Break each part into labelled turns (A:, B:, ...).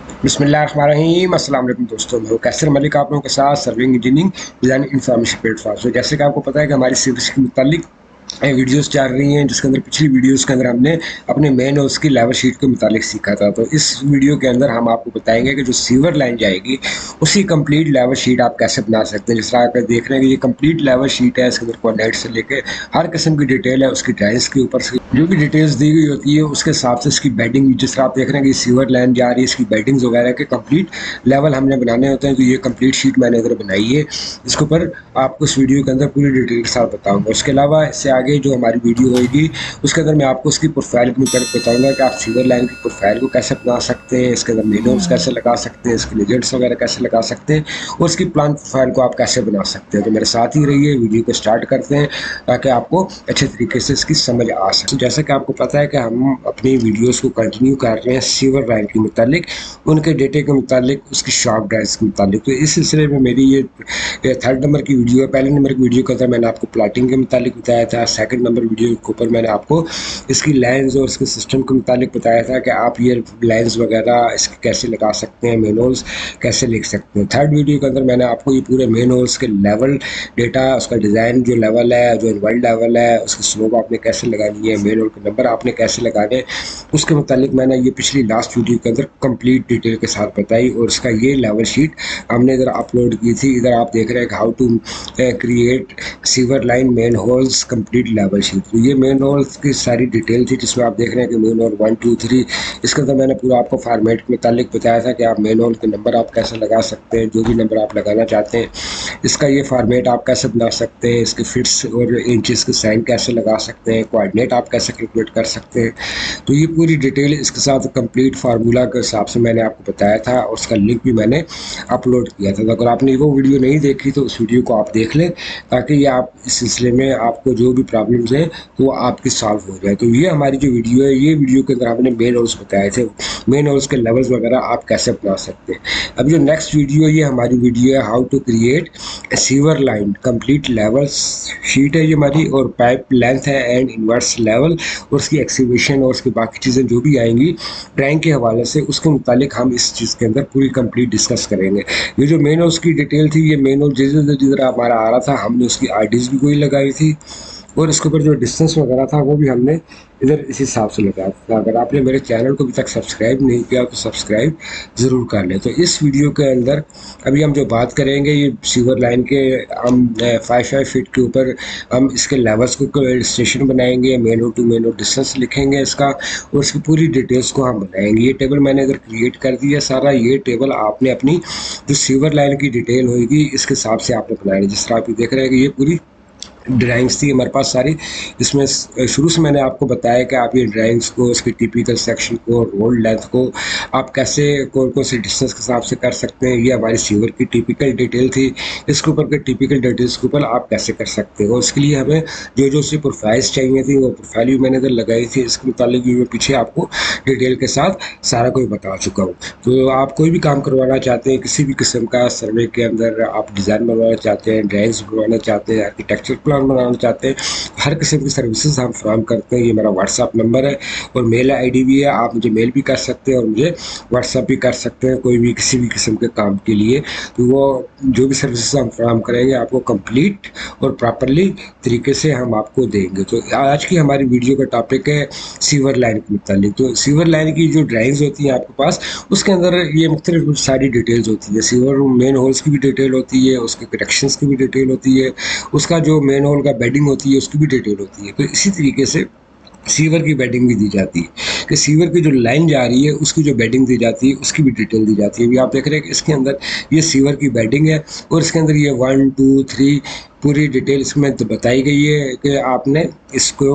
A: बिस्मिल्लाहिर्रहमानिर्रहीम। अस्सलाम वालेकुम दोस्तों, मैं कैसर मलिक आप लोगों के साथ serving engineering design information platform. तो जैसे कि आपको पता है कि हमारी सीरीज के मुतालिक वीडियोस चल रही हैं, जिसके अंदर पिछली वीडियोस के अंदर हमने अपने मेन और उसकी लेवल शीट के मुतालिक सीखा था। तो इस वीडियो के अंदर हम आपको बताएंगे कि जो सीवर लाइन जाएगी उसकी कंप्लीट लेवल शीट आप कैसे बना सकते हैं। जिस तरह आप देख रहे हैं कि ये कंप्लीट लेवल शीट है, इसके अंदर कोऑर्डिनेट से लेके हर किस्म की डिटेल है, उसकी ड्राइंग्स के ऊपर से जो भी डिटेल्स दी गई होती है उसके हिसाब से इसकी बेडिंग, जिस तरह आप देख रहे हैं कि सीवर लाइन जा रही है, इसकी बेडिंग्स वगैरह के कंप्लीट लेवल हमने बनाने होते हैं। तो ये कंप्लीट शीट मैंने इधर बनाई है, इसके ऊपर आपको इस वीडियो के अंदर पूरी डिटेल के साथ बताऊंगा। उसके अलावा इससे आगे जो हमारी वीडियो होगी उसके अंदर मैं आपको उसकी प्रोफाइल के मुताबिक बताऊंगा कि आप सीवर लाइन की प्रोफाइल को कैसे बना सकते हैं, इसके अंदर मेनूज कैसे लगा सकते हैं, इसके लेजेंड्स वगैरह कैसे लगा सकते हैं और उसकी प्लान प्रोफाइल को आप कैसे बना सकते हैं। तो मेरे साथ ही रहिए, वीडियो को स्टार्ट करते हैं ताकि आपको अच्छे तरीके से इसकी समझ आ सके। जैसा कि आपको पता है कि हम अपनी वीडियोज़ को कंटिन्यू कर रहे हैं सीवर लाइन के मुतालिक, उनके डेटे के मुतालिक, उसकी शॉर्ट ड्राइव्स के मुतालिक। तो इस सिलसिले में मेरी ये थर्ड नंबर की वीडियो है। पहले नंबर की वीडियो के अंदर मैंने आपको प्लाटिंग के मुतालिक बताया था, सेकंड नंबर वीडियो के ऊपर मैंने आपको इसकी लाइंस और इसके सिस्टम के मुतालिक बताया था कि आप ये लाइंस वगैरह इसके कैसे लगा सकते हैं, मेनोल्स कैसे लिख सकते हैं। थर्ड वीडियो के अंदर मैंने आपको ये पूरे मेनोल्स के लेवल डेटा, उसका डिज़ाइन जो लेवल है, जो इन्वर्ल्ड लेवल है, उसकी स्लोप आपने कैसे लगानी है, मेनोल के नंबर आपने कैसे लगाने हैं, उसके मुतालिक मैंने ये पिछली लास्ट वीडियो के अंदर कंप्लीट डिटेल के साथ बताई। और उसका ये लेवल शीट हमने इधर अपलोड की थी। इधर आप देख रहे हैं how to create sewer line manholes complete level sheet. तो ये मेन होल्स की सारी डिटेल थी, जिसमें आप देख रहे हैं कि मेन होल 1 2 3, इसके अंदर मैंने पूरा आपको फार्मेट के मुतालिक बताया था कि आप मेन होल के नंबर आप कैसे लगा सकते हैं, जो भी नंबर आप लगाना चाहते हैं, इसका ये फार्मेट आप कैसे बना सकते हैं, इसके फिट्स और इंचेस के साइन कैसे लगा सकते हैं, कोऑर्डिनेट आप कैसे कैलकुलेट कर सकते हैं। तो ये पूरी डिटेल इसके साथ कंप्लीट फार्मूला के हिसाब से मैंने आपको बताया था और उसका लिंक भी मैंने अपलोड किया था। तो अगर आपने वो वीडियो नहीं देखी तो उस वीडियो को आप देख लें, ताकि ये आप इस सिलसिले में आपको जो भी प्रॉब्लम्स हैं तो वो आपकी सॉल्व हो जाए। तो ये हमारी जो वीडियो है, ये वीडियो के अंदर हमने मेन होल्स बताए थे, मेन होल्स के लेवल्स वगैरह आप कैसे बना सकते हैं। अब जो नेक्स्ट वीडियो, ये हमारी वीडियो है how to create sewer line complete level sheet है ये हमारी, और पाइप लेंथ है एंड इन्वर्स लेवल, और उसकी एक्सीवेशन और उसकी बाकी चीज़ें जो भी आएंगी ड्राइंग के हवाले से, उसके मुतालिक हम इस चीज़ के अंदर पूरी कंप्लीट डिस्कस करेंगे। ये जो मेन होल्स की डिटेल थी, ये मेन होल जिधर हमारा आ रहा था, हमने उसकी आरडीज भी कोई लगाई थी और इसके ऊपर जो डिस्टेंस वगैरह था वो भी हमने इधर इस हिसाब से लगाया था। अगर आपने मेरे चैनल को अभी तक सब्सक्राइब नहीं किया तो सब्सक्राइब ज़रूर कर लें। तो इस वीडियो के अंदर अभी हम जो बात करेंगे, ये सीवर लाइन के हम 5 फीट के ऊपर हम इसके लेवल्स को स्टेशन बनाएंगे, main road to main road distance लिखेंगे इसका, और इसकी पूरी डिटेल्स को हम बनाएंगे। ये टेबल मैंने इधर क्रिएट कर दिया सारा। ये टेबल आपने अपनी जो सीवर लाइन की डिटेल होगी इसके हिसाब से आपने बनाएंगे। जिस तरह आप देख रहे हैं कि ये पूरी ड्राइंग्स थी हमारे पास सारी। इसमें शुरू से मैंने आपको बताया कि आप ये ड्राइंग्स को, उसके टिपिकल सेक्शन को, रोड लेंथ को आप कैसे कौन कौन से डिस्टेंस के हिसाब से कर सकते हैं। ये हमारी सीवर की टिपिकल डिटेल थी। इसके ऊपर के टिपिकल डिटेल्स के ऊपर आप कैसे कर सकते हो, उसके लिए हमें जो सी प्रोफाइल्स चाहिए थी वो प्रोफाइल भी मैंने इधर लगाई थी। इसके मुताबिक भी मैं पीछे आपको डिटेल के साथ सारा कुछ बता चुका हूँ। तो आप कोई भी काम करवाना चाहते हैं, किसी भी किस्म का सर्वे के अंदर आप डिज़ाइन बनवाना चाहते हैं, ड्राइंग्स बनवाना चाहते हैं, आर्किटेक्चर प्लान बनाना चाहते हैं, हर किस्म की सर्विसेज हम फ्राहम करते हैं। ये मेरा व्हाट्सअप नंबर है और मेल आईडी भी है। आप मुझे मेल भी कर सकते हैं और मुझे व्हाट्सअप भी कर सकते हैं कोई भी किसी भी किस्म के काम के लिए। तो वो जो भी सर्विसेज हम फ्राहम करेंगे आपको कंप्लीट और प्रॉपरली तरीके से हम आपको देंगे। तो आज की हमारी वीडियो का टॉपिक है सीवर लाइन के मुतालिक। तो सीवर लाइन की जो ड्राइंग्स होती हैं आपके पास, उसके अंदर ये मुख्तलिफ सारी डिटेल्स होती है। सीवर मेन होल्स की भी डिटेल होती है, उसके कनेक्शंस की भी डिटेल होती है, उसका जो मेन होल का बेडिंग होती है उसकी भी डिटेल होती है। तो इसी तरीके से सीवर की बेडिंग भी दी जाती है कि सीवर की जो लाइन जा रही है उसकी जो बेडिंग दी जाती है उसकी भी डिटेल दी जाती है। अभी आप देख रहे हैं कि इसके अंदर ये सीवर की बेडिंग है और इसके अंदर ये 1 2 3 पूरी डिटेल इसमें बताई गई है कि आपने इसको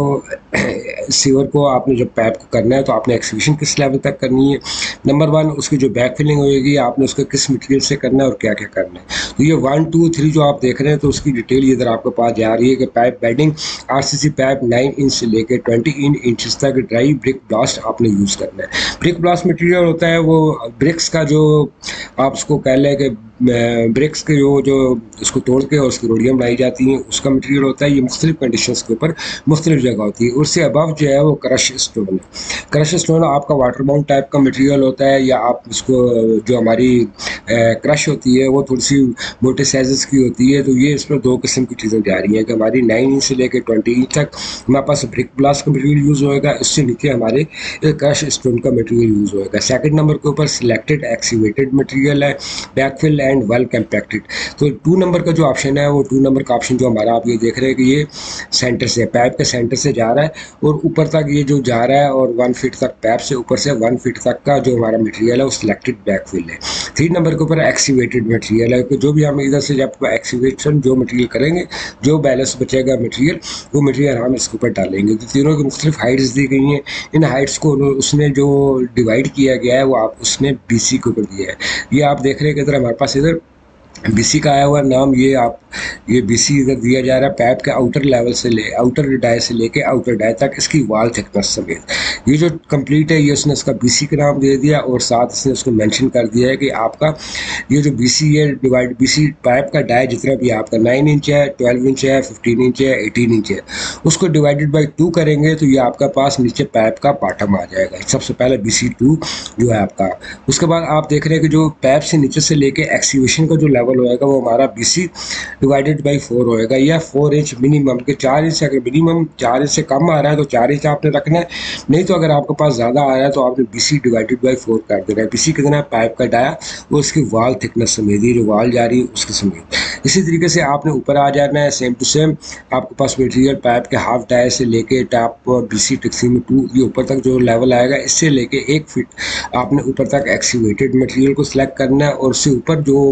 A: सीवर को आपने जब पैप को करना है तो आपने एक्सक्यूशन किस लेवल तक करनी है, नंबर 1 उसकी जो बैक फिलिंग होगी आपने उसको किस मटेरियल से करना है और क्या क्या करना है। तो ये 1 2 3 जो आप देख रहे हैं तो उसकी डिटेल इधर आपके पास जा रही है कि pipe bedding RCC pipe 9 inch से लेकर 20 इंच तक ड्राई ब्रिक ब्लास्ट आपने यूज़ करना है। ब्रिक ब्लास्ट मटेरियल होता है वो ब्रिक्स का जो आप उसको कह लें कि ब्रिक्स के जो उसको तोड़ के और उसकी रोडियाँ बनाई जाती हैं उसका मटेरियल होता है। ये मुख्तलिफ कंडीशंस के ऊपर मुख्तलिफ जगह होती है। उससे अबव जो है वो क्रश स्टोन है। क्रश स्टोन आपका वाटर बाउंड टाइप का मटेरियल होता है, या आप इसको जो हमारी क्रश होती है वो थोड़ी सी मोटे साइज़ की होती है। तो ये इसमें दो किस्म की चीज़ें जा रही हैं कि हमारी 9 इंच से लेकर 20 इंच तक हमारे पास ब्रिक ब्लास्ट का मटेरियल यूज़ होएगा, इससे नीचे हमारे क्रश स्टोन का मटेरियल यूज़ होएगा। सेकंड नंबर के ऊपर सिलेक्टेड एक्सीवेटेड मटेरियल है, बैकफिल एंड वेल कम्पैक्टेड। तो 2 नंबर का जो ऑप्शन है वो 2 नंबर का ऑप्शन जो हमारा आप ये देख रहे हैं कि ये सेंटर से, पाइप के सेंटर से जा रहा है और ऊपर तक ये जो जा रहा है और 1 फीट तक पाइप से ऊपर से 1 फीट तक का जो हमारा मटेरियल है वो सिलेक्टेड बैकफिल है। 3 नंबर के ऊपर एक्सीवेटेड मटेरियल है कि जो भी हम इधर से जब एक्सीवेशन जो मटेरियल करेंगे, जो बैलेंस बचेगा मटेरियल, वो मटेरियल हम इसके ऊपर डालेंगे। तो तीनों की मुख्तलिफ हाइट्स दी गई हैं। इन हाइट्स को उसने जो डिवाइड किया गया है वो आप उसने BC के ऊपर दिया है। ये आप देख रहे हैं कि इधर हमारे पास इधर BC का आया हुआ नाम, ये BC इधर दिया जा रहा है पाइप के आउटर लेवल से आउटर डाई से लेके आउटर डाई तक इसकी वाल थिकनेस समेत। ये जो कंप्लीट है ये उसने इसका BC का नाम दे दिया और साथ इसने उसको मेंशन कर दिया है कि आपका ये जो BC है डिवाइड BC पाइप का डाई जितना भी आपका 9 इंच है, 12 इंच है, 15 इंच है, 18 इंच है, उसको डिवाइडेड बाई 2 करेंगे तो ये आपका पास नीचे पाइप का बॉटम आ जाएगा। सबसे पहले BC2 जो है आपका। उसके बाद आप देख रहे हैं कि जो पाइप से नीचे से लेके एक्सीवेशन का जो लेवल होएगा वो हमारा BC डिवाइडेड बाई 4 होएगा, या 4 इंच मिनिमम के 4 इंच से अगर मिनिमम 4 इंच से कम आ रहा है तो 4 इंच आपने रखना है, नहीं तो अगर आपके पास ज़्यादा आ रहा है तो आपने BC डिवाइडेड बाई 4 कर देना है। BC कितना है पाइप का डाया वो उसकी वाल थिकनेस समेत, जो वाल जा रही है उसके समेत। इसी तरीके से आपने ऊपर आ जाना है सेम टू सेम। आपके पास मटेरियल पाइप के हाफ डाई से लेके टॉप BC टिक्सी में 2 ये ऊपर तक जो लेवल आएगा इससे लेके 1 फीट आपने ऊपर तक एक्सीवेटेड मटेरियल को सिलेक्ट करना है और उससे ऊपर जो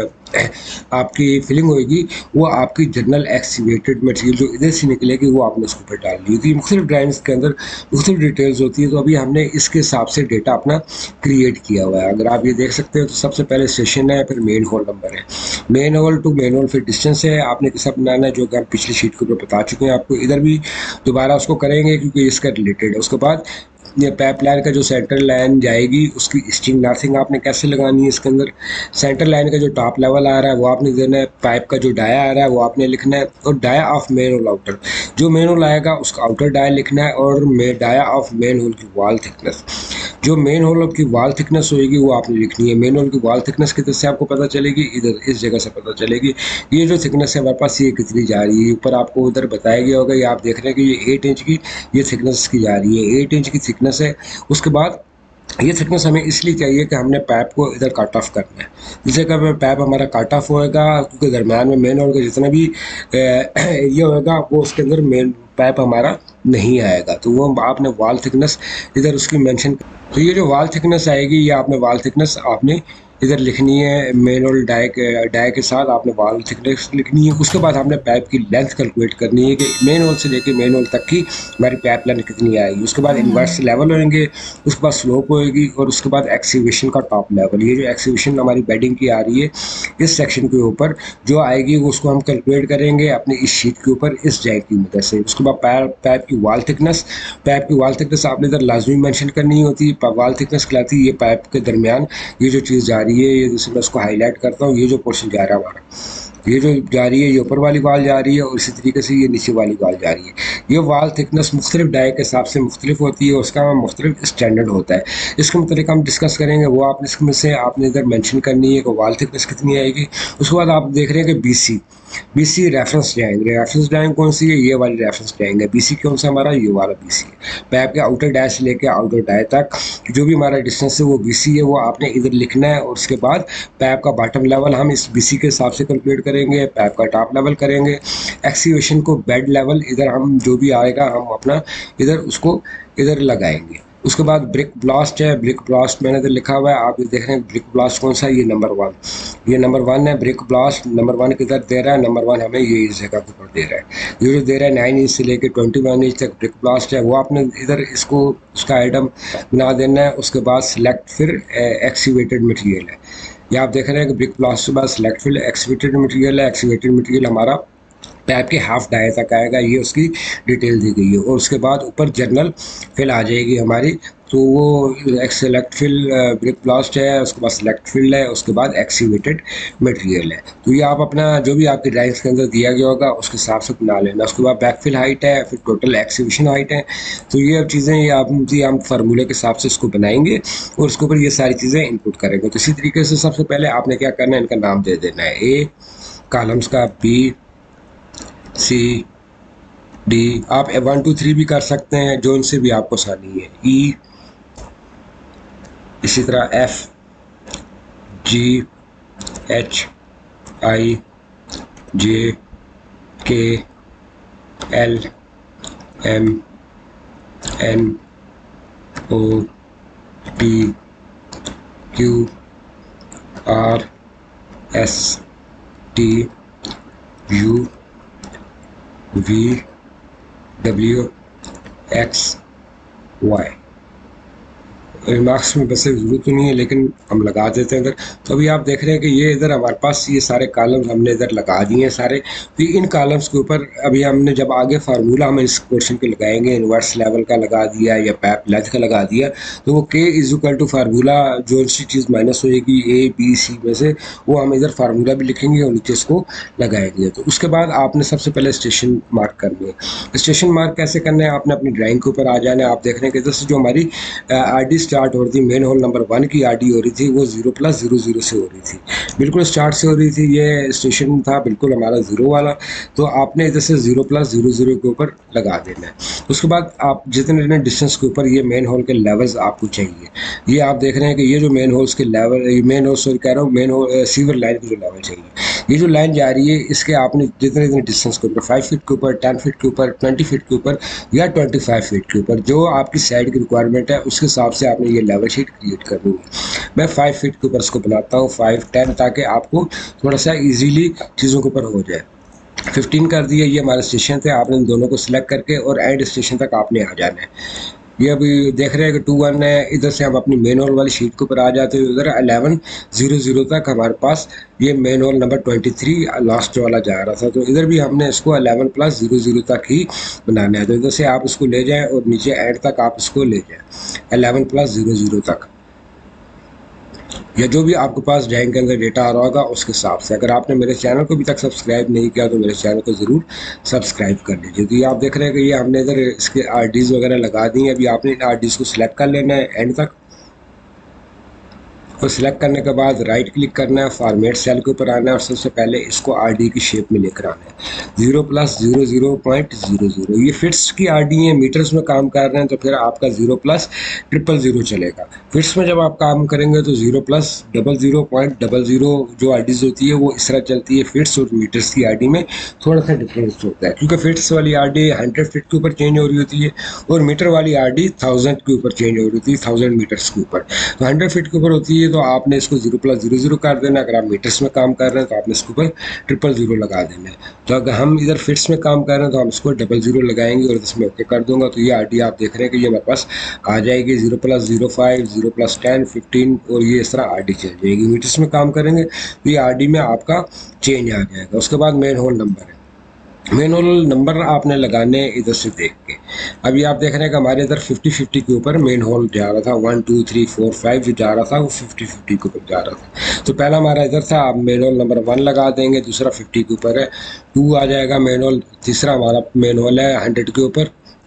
A: आपकी फिलिंग होगी वो आपकी जनरल एक्सीवेटेड मटेरियल जो इधर से निकलेगी वो आपने उसके ऊपर डाल दी होगी। मुख्तलिफ ड्राइंग्स के अंदर मुख्तलिफ डिटेल्स होती है, तो अभी हमने इसके हिसाब से डेटा अपना क्रिएट किया हुआ है। अगर आप ये देख सकते हो तो सबसे पहले सेशन है, फिर मेन होल नंबर है, manhole to manhole, फिर डिस्टेंस है आपने कैसा बनाना है जो कि हम पिछली शीट के ऊपर बता चुके हैं आपको। इधर भी दोबारा उसको करेंगे क्योंकि इसका रिलेटेड है। उसके बाद ये पाइप लाइन का जो सेंटर लाइन जाएगी उसकी स्ट्रिंग नार्थिंग आपने कैसे लगानी है इसके अंदर। सेंटर लाइन का जो टॉप लेवल आ रहा है वो आपने देना है, पाइप का जो डाया आ रहा है वो आपने लिखना है, और dia of manhole outer, जो मेन होल आएगा उसका आउटर डाया लिखना है, और डाया ऑफ मेन होल की वाल थिकनेस, जो मेन होल की वाल थिकनेस होगी वो आपने लिखनी है। मेन होल की वाल थिकनेस किधर से आपको पता चलेगी, इधर इस जगह से पता चलेगी। ये जो थिकनेस है हमारे पास ये कितनी जा रही है ऊपर आपको उधर बताया गया होगा, ये आप देख रहे हैं कि ये 8 इंच की ये थिकनेस की जा रही है, 8 इंच की थिकनेस है। उसके बाद ये थिकनेस हमें इसलिए चाहिए कि हमने पाइप को इधर कट ऑफ करना है। जिससे कब पाइप हमारा कट ऑफ होएगा क्योंकि दरम्यान में मेन होल का जितना भी एरिया होएगा वो उसके अंदर मेन पाइप हमारा नहीं आएगा, तो वो आपने वाल थिकनेस इधर उसकी मेंशन। तो ये जो वाल थिकनेस आएगी ये आपने वाल थिकनेस आपने इधर लिखनी है, मेन होल डाई के साथ आपने वाल थिकनेस लिखनी है। उसके बाद हमने पाइप की लेंथ कैलकुलेट करनी है कि मेन होल से लेके मेन होल तक की हमारी पाइप लेंथ कितनी आएगी। उसके बाद इन्वर्स लेवल होंगे, उसके बाद स्लोप होएगी, और उसके बाद एक्सीवेशन का टॉप लेवल। ये जो एक्सीवेशन हमारी बेडिंग की आ रही है इस सेक्शन के ऊपर जो आएगी वो उसको हम कैलकुलेट करेंगे अपनी इस शीट के ऊपर इस जैक की मदद से। उसके बाद पाइप की वाल थिकनेस आपने इधर लाजमी मेंशन करनी होती है। वाल थिकनेस कहलाती है ये पाइप के दरमियान ये जो चीज़ जा रही है, ये जैसे मैं उसको हाईलाइट करता हूँ, ये जो पोर्शन जा रहा है हमारा, ये जो जा रही है ये ऊपर वाली वाल जा रही है, और इसी तरीके से ये नीचे वाली वाल जा रही है। ये वाल थिकनेस मुख्तलिफ डाई के हिसाब से मुख्तलिफ होती है, उसका मुख्तलिफ स्टैंडर्ड होता है। इसके मुतालिक हम डिस्कस करेंगे, वो आपने इसमें से आपने इधर मेंशन करनी है कि वाल थिकनेस कितनी आएगी। उसके बाद आप देख रहे हैं कि BC रेफरेंस ड्राइंग कौन सी है, ये वाली रेफरेंस ड्राइंग है। BC कौन सा हमारा, ये वाला BC है। पाइप के आउटर डाई से लेके आउटर डाई तक जो भी हमारा डिस्टेंस है वो BC है, वो आपने इधर लिखना है। और उसके बाद पाइप का बॉटम लेवल हम इस BC के हिसाब से कैलकुलेट करेंगे, पाइप का टॉप लेवल करेंगे, एक्सीवेशन को बेड लेवल इधर हम जो भी आएगा हम अपना इधर उसको इधर लगाएंगे। उसके बाद ब्रिक ब्लास्ट है, ब्रिक ब्लास्ट मैंने इधर लिखा हुआ है, आप ये देख रहे हैं ब्रिक ब्लास्ट कौन सा है, ये नंबर 1 है ब्रिक ब्लास्ट। नंबर 1 किधर दे रहा है, नंबर 1 हमें ये इस जगह के ऊपर दे रहा है। ये जो दे रहा है 9 इंच से लेकर 21 इंच तक ब्रिक ब्लास्ट है, वो आपने इधर इसको उसका आइटम बना देना है। उसके बाद सिलेक्ट फिर एक्सीवेटेड मटेरियल है, ये आप देख रहे हैं कि ब्रिक ब्लास्ट के बाद सिलेक्ट फिर एक्सीवेटेड मटेरियल है। एक्सीवेटेड मटेरियल हमारा पाइप के हाफ डाई तक आएगा, ये उसकी डिटेल दी गई है। और उसके बाद ऊपर जर्नल फिल आ जाएगी हमारी तो वो सेलेक्ट फिल ब्रिक ब्लास्ट है, उसके बाद सेलेक्ट फिल है, उसके बाद एक्सीवेटेड मटेरियल है। तो ये आप अपना जो भी आपकी ड्राइंग्स के अंदर दिया गया होगा उसके हिसाब से बना लेना। उसके बाद बैकफिल हाइट है, फिर टोटल एक्सीवेशन हाइट है। तो ये अब चीज़ें ये हम फार्मूले के हिसाब से इसको बनाएंगे और उसके ऊपर ये सारी चीज़ें इनपुट करेंगे। तो इसी तरीके से सबसे पहले आपने क्या करना है, इनका नाम दे देना है। ए कॉलम्स का, बी सी डी, आप 1 2 3 भी कर सकते हैं, जो इनसे भी आपको आसानी है। ई, इसी तरह F, ji, H, I, J, K, L, M, N, O, P, Q, R, S, T, U, V, W, X, Y. Remarks में वैसे ज़रूरत तो नहीं है लेकिन हम लगा देते हैं इधर। तो अभी आप देख रहे हैं कि ये इधर हमारे पास ये सारे कॉलम्स हमने इधर लगा दिए हैं सारे। तो इन कॉलम्स के ऊपर अभी हमने जब आगे फार्मूला हम इस क्वेश्चन के लगाएंगे, इन्वर्स लेवल का लगा दिया या पैप लेंथ का लगा दिया, तो वो के इज इक्वल टू फार्मूला जो सी चीज़ माइनस होएगी ए बी सी में से, वो हम इधर फार्मूला भी लिखेंगे और नीचे इसको लगाएंगे। तो उसके बाद आपने सबसे पहले स्टेशन मार्क करनी है। स्टेशन मार्क कैसे करना है, आपने अपनी ड्राइंग के ऊपर आ जाना है। आप देख रहे हैं कि इधर से जो हमारी आर डी स्टार्ट हो रही थी, मेन होल नंबर 1 की आरडी हो रही थी, वो 0+00 से हो रही थी, बिल्कुल स्टार्ट से हो रही थी। ये स्टेशन था बिल्कुल हमारा 0 वाला। तो आपने इधर से 0+00 के ऊपर लगा देना है। उसके बाद आप जितने डिस्टेंस के ऊपर ये मेन होल के लेवल्स आपको चाहिए, ये आप देख रहे हैं कि ये जो मेन होल्स के लेवल, मेन होल सॉरी कह रहा हूँ, मेन होल सीवर लाइन की जो लेवल चाहिए, ये जो लाइन जा रही है इसके आपने जितने डिस्टेंस के ऊपर 5 फीट के ऊपर, 10 फीट के ऊपर, 20 फीट के ऊपर या 25 फीट के ऊपर, जो आपकी साइड की रिक्वायरमेंट है उसके हिसाब से आपने ये लेवल शीट क्रिएट करनी है। मैं 5 फीट के ऊपर इसको बनाता हूँ, 5, 10, ताकि आपको थोड़ा सा इजीली चीज़ों के ऊपर हो जाए। 15 कर दिया। ये हमारे स्टेशन थे, आपने इन दोनों को सिलेक्ट करके और एंड स्टेशन तक आपने आ जाना है। ये अभी देख रहे हैं कि 2-1 है। इधर से हम अपनी मेन होल वाली शीट के ऊपर आ जाते हैं। इधर 11:00 तक हमारे पास ये मेन होल नंबर 23 लास्ट वाला जा रहा था, तो इधर भी हमने इसको 11+00 तक ही बनाना है। तो इधर से आप इसको ले जाएं और नीचे एंड तक आप इसको ले जाएं 11+00 तक, या जो भी आपके पास ड्राइंग के अंदर डेटा आ रहा होगा उसके हिसाब से। अगर आपने मेरे चैनल को अभी तक सब्सक्राइब नहीं किया तो मेरे चैनल को ज़रूर सब्सक्राइब कर लीजिए। तो ये आप देख रहे हैं कि ये हमने इधर इसके आरडीज़ वगैरह लगा दी हैं। अभी आपने इन आरडीज़ को सिलेक्ट कर लेना है एंड तक, और सिलेक्ट करने के बाद राइट क्लिक करना है, फॉर्मेट सेल के ऊपर आना है और सबसे पहले इसको आरडी की शेप में लेकर आना है 0+00.00। ये फिट्स की आरडी है, मीटर्स में काम कर रहे हैं तो फिर आपका 0+000 चलेगा। फिट्स में जब आप काम करेंगे तो 0+00.00 जो आरडीज होती है वो इस तरह चलती है। फिट्स और मीटर्स की आरडी में थोड़ा सा डिफरेंस होता है, क्योंकि फिट्स वाली आरडी 100 फीट के ऊपर चेंज हो रही होती है और मीटर वाली आरडी 1000 के ऊपर चेंज हो रही होती है, 1000 मीटर्स के ऊपर। तो 100 फीट के ऊपर होती है तो आपने इसको 0+00 कर देना। अगर आप मीटर्स में काम कर रहे हैं तो आपने इसके ऊपर 000 लगा देना है। तो अगर हम इधर फिट्स में काम कर रहे हैं तो हम इसको 00 लगाएंगे और इसमें ओके कर दूंगा। तो ये आरडी आप देख रहे हैं कि ये हमारे पास आ जाएगी 0+05, 0+10, 15 और ये इस तरह आरडी चल जाएगी। मीटर्स में काम करेंगे तो ये आरडी में आपका चेंज आ जाएगा। उसके बाद मेन होल नंबर है, मेन होल नंबर आपने लगाने इधर से देख के। अभी आप देख रहे हैं कि हमारे इधर 50-50 के ऊपर मेन होल जा रहा था, 1 2 3 4 5 जो जा रहा था वो 50-50 के ऊपर जा रहा था। तो पहला हमारा इधर था, आप मेन होल नंबर 1 लगा देंगे, दूसरा 50 के ऊपर है, 2 आ जाएगा मेन होल, तीसरा हमारा मेन होल है 100 के ऊपर,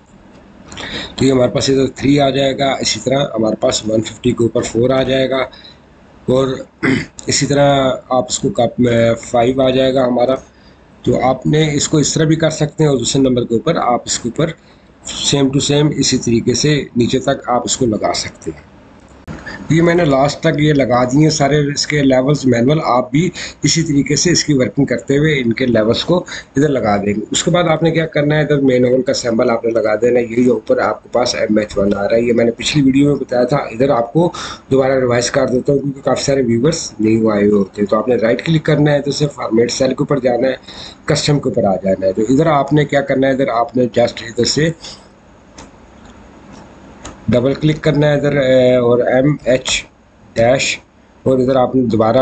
A: तो ये हमारे पास इधर 3 आ जाएगा। इसी तरह हमारे पास 150 के ऊपर 4 आ जाएगा और इसी तरह आप इसको 5 आ जाएगा हमारा। तो आपने इसको इस तरह भी कर सकते हैं और दूसरे नंबर के ऊपर आप इसके ऊपर सेम टू सेम इसी तरीके से नीचे तक आप इसको लगा सकते हैं। ये मैंने लास्ट तक ये लगा दिए सारे इसके लेवल्स मैनुअल, आप भी इसी तरीके से इसकी वर्किंग करते हुए इनके लेवल्स को इधर लगा देंगे। उसके बाद आपने क्या करना है, इधर मेन होल का सिंबल आपने लगा देना है। ये ऊपर आपके पास MH1 आ रहा है, ये मैंने पिछली वीडियो में बताया था। इधर आपको दोबारा रिवाइज कर देता हूँ क्योंकि काफ़ी सारे व्यूवर्स नहीं आए हुए होते। तो आपने राइट क्लिक करना है, तो इसे फॉर्मेट सेल के ऊपर जाना है, कस्टम के ऊपर आ जाना है। तो इधर आपने क्या करना है, इधर आपने जस्ट इधर से डबल क्लिक करना है इधर और MH- और इधर आपने दोबारा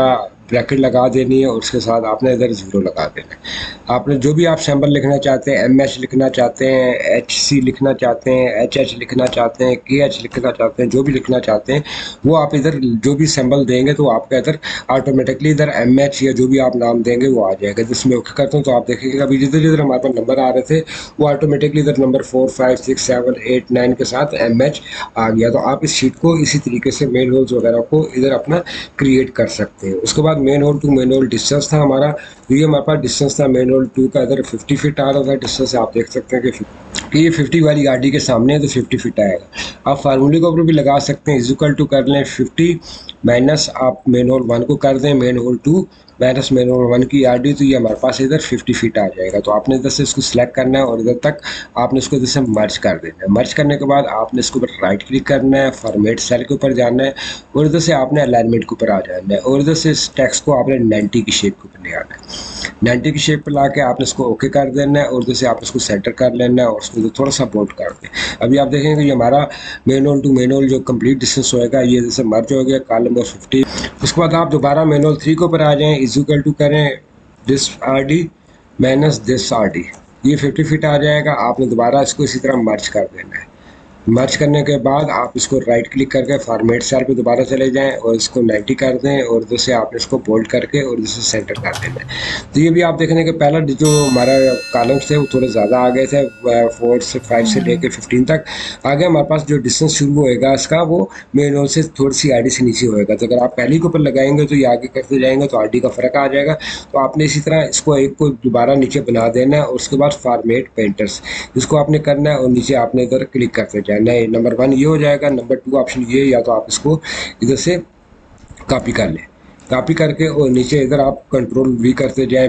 A: ब्रैकेट लगा देनी है और उसके साथ आपने इधर 0 लगा देना है। आपने जो भी आप सिंबल लिखना चाहते हैं, MH लिखना चाहते हैं, HC लिखना चाहते हैं, HH लिखना चाहते हैं, KH लिखना चाहते हैं, जो भी लिखना चाहते हैं वो आप इधर जो भी सिंबल देंगे तो आपका इधर ऑटोमेटिकली इधर MH या जो भी आप नाम देंगे वो आ जाएगा। जिसमें ओके करता हूँ तो आप देखेंगे अभी जिधर जिधर हमारे पास नंबर आ रहे थे वो ऑटोमेटिकली इधर नंबर 4, 5, 6, 7, 8, 9 के साथ MH आ गया। तो आप इस शीट को इसी तरीके से मेन होल्स वगैरह को इधर अपना क्रिएट कर सकते हैं। उसके बाद manhole to manhole distance था हमारा, तो ये हमारे पास डिस्टेंस था मेन होल 2 का, इधर 50 फीट आ रहा था डिस्टेंस। आप देख सकते हैं कि ये 50 वाली गाड़ी के सामने है तो 50 फीट आएगा। आप फार्मूले के ऊपर भी लगा सकते हैं, इक्वल टू कर लें 50 माइनस आप मेन होल 1 को कर दें manhole 2 minus manhole 1 की RD, तो ये हमारे पास इधर 50 फीट आ जाएगा। तो आपने इधर से इसको सिलेक्ट करना है और इधर तक आपने इसको इधर से मर्ज कर देना है। मर्ज करने के बाद आपने इसके ऊपर राइट क्लिक करना है, फॉर्मेट सेल के ऊपर जाना है और इधर से आपने अलाइनमेंट के ऊपर आ जाना है और इधर से इस टेक्स्ट को आपने 90 की शेप के ऊपर ले आना है। 90 की शेप पर ला के आपने इसको ओके कर देना है और इधर से आप इसको सेंटर कर लेना है और उसको थोड़ा सा बोल्ड कर दें। अभी आप देखेंगे ये हमारा manhole to manhole जो कंप्लीट डिस्टेंस होएगा ये जैसे मर्ज हो गया कॉलम नंबर 50। उसके बाद आप दोबारा मेन होल 3 के ऊपर आ जाएं, इक्वल टू करें this RD minus this RD, ये 50 फीट आ जाएगा। आपने दोबारा इसको इसी तरह मर्ज कर देना है। मर्ज करने के बाद आप इसको राइट क्लिक करके फॉर्मेट सेल पे दोबारा चले जाएं और इसको 90 कर दें और जैसे आपने इसको बोल्ड करके और जैसे सेंटर कर देना है। तो ये भी आप देखने के पहला जो हमारा कॉलम्स थे वो थोड़े ज़्यादा आ गए थे, 4 से 5 से लेके 15 तक आगे हमारे पास जो डिस्टेंस शुरू होएगा इसका वो मेन होल से थोड़ी सी RD से नीचे होएगा। तो अगर आप पहले के ऊपर लगाएंगे तो ये आगे करते जाएंगे तो RD का फ़र्क आ जाएगा। तो आपने इसी तरह इसको एक को दोबारा नीचे बना देना है और उसके बाद फॉर्मेट पेंटर्स इसको आपने करना है और नीचे आपने इधर क्लिक करते जाए। नहीं, नंबर 1 ये हो जाएगा, नंबर 2 ऑप्शन ये, या तो आप इसको इधर से कॉपी कर लें। कॉपी करके और नीचे इधर आप कंट्रोल V करते जाएं,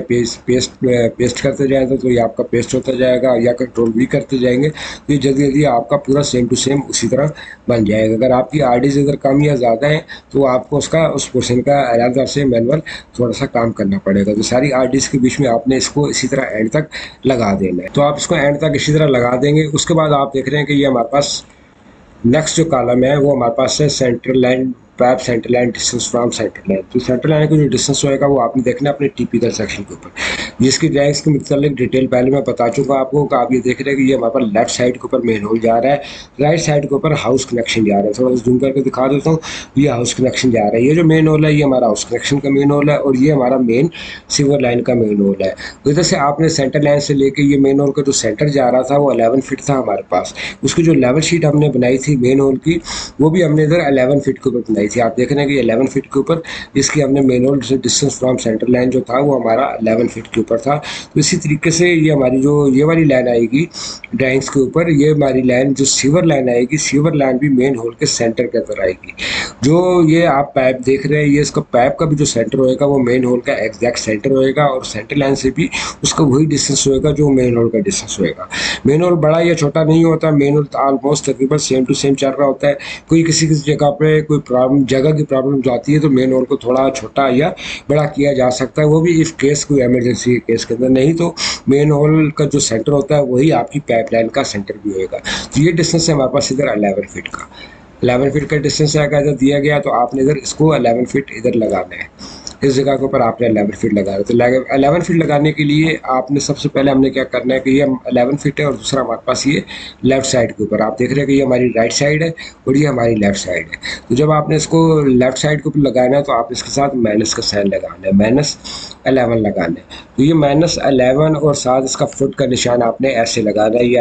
A: पेस्ट करते जाएं तो ये आपका पेस्ट होता जाएगा, या कंट्रोल V करते जाएंगे तो ये जल्दी जल्दी आपका पूरा सेम टू सेम उसी तरह बन जाएगा। अगर आपकी RDs इधर कम या ज़्यादा है तो आपको उसका उस पोर्शन का अलग से मैनुअल थोड़ा सा काम करना पड़ेगा। तो सारी RDs के बीच में आपने इसको इसी तरह एंड तक लगा देना है। तो आप इसको एंड तक इसी तरह लगा देंगे। उसके बाद आप देख रहे हैं कि ये हमारे पास नेक्स्ट जो कॉलम है वो हमारे पास है centre line pipe centre line distance from centre line. तो सेंटर लाइन का जो डिस्टेंस होएगा वो आपने देखना है अपने टिपिकल सेक्शन के ऊपर, जिसकी ड्राइंग्स के मतलब डिटेल पहले मैं बता चुका आपको कि आप ये देख रहे हैं कि ये हमारे पास लेफ्ट साइड के ऊपर मेन होल जा रहा है, राइट साइड के ऊपर हाउस कनेक्शन जा रहा है। थोड़ा सा जूम करके दिखा देता हूँ, ये हाउस कनेक्शन जा रहा है। ये जो मेन होल है ये हमारा हाउस कनेक्शन का मेन होल है और ये हमारा मेन सीवर लाइन का मेन होल है। तो इधर से आपने सेंटर लाइन से लेके ये मेन होल का जो सेंटर जा रहा था वो 11 फीट था हमारे पास। उसकी जो लेवल शीट हमने बनाई थी मेन होल की वो भी हमने इधर 11 फीट के ऊपर बनाई थी। आप देख रहे हैं कि 11 फीट के ऊपर इसकी हमने manhole distance from centre line जो था वो हमारा 11 फीट के ऊपर था। तो इसी तरीके से ये हमारी जो ये वाली लाइन आएगी ड्राइंग्स के ऊपर, ये हमारी लाइन जो सीवर लाइन आएगी, सीवर लाइन भी मेन होल के सेंटर के अंदर आएगी। जो ये आप पाइप देख रहे हैं ये इसका पाइप का भी जो सेंटर होएगा वो मेन होल का एग्जैक्ट सेंटर होएगा और सेंटर लाइन से भी उसका वही डिस्टेंस होएगा जो मेन होल का डिस्टेंस होएगा। मेन होल बड़ा या छोटा नहीं होता, मेन होल ऑलमोस्ट तकरीबन सेम टू सेम चल रहा होता है। कोई किसी जगह पे कोई प्रॉब्लम जगह की प्रॉब्लम आती है तो मेन होल को थोड़ा छोटा या बड़ा किया जा सकता है, वो भी इफ केस कोई इमरजेंसी के केस के अंदर। नहीं तो मेन होल का जो सेंटर होता है वही आपकी पाइपलाइन का सेंटर भी होएगा। तो ये डिस्टेंस है हमारे पास इधर 11 फीट का, 11 फीट का डिस्टेंस अगर इधर दिया गया तो आपने इधर इसको 11 फीट इधर लगाना है। इस जगह के ऊपर आपने 11 फीट लगा रहे। तो 11 फीट लगाने के लिए आपने सबसे पहले हमने क्या करना है कि ये 11 फीट है और दूसरा हमारे पास ये लेफ्ट साइड के ऊपर, आप देख रहे हैं कि ये हमारी राइट साइड है और ये हमारी लेफ्ट साइड है। तो जब आपने इसको लेफ्ट साइड के ऊपर लगाना है तो आप इसके साथ माइनस का साइन लगाना है, -11 लगाना है। तो ये -11 और साथ इसका फुट का निशान आपने ऐसे लगाना है। ये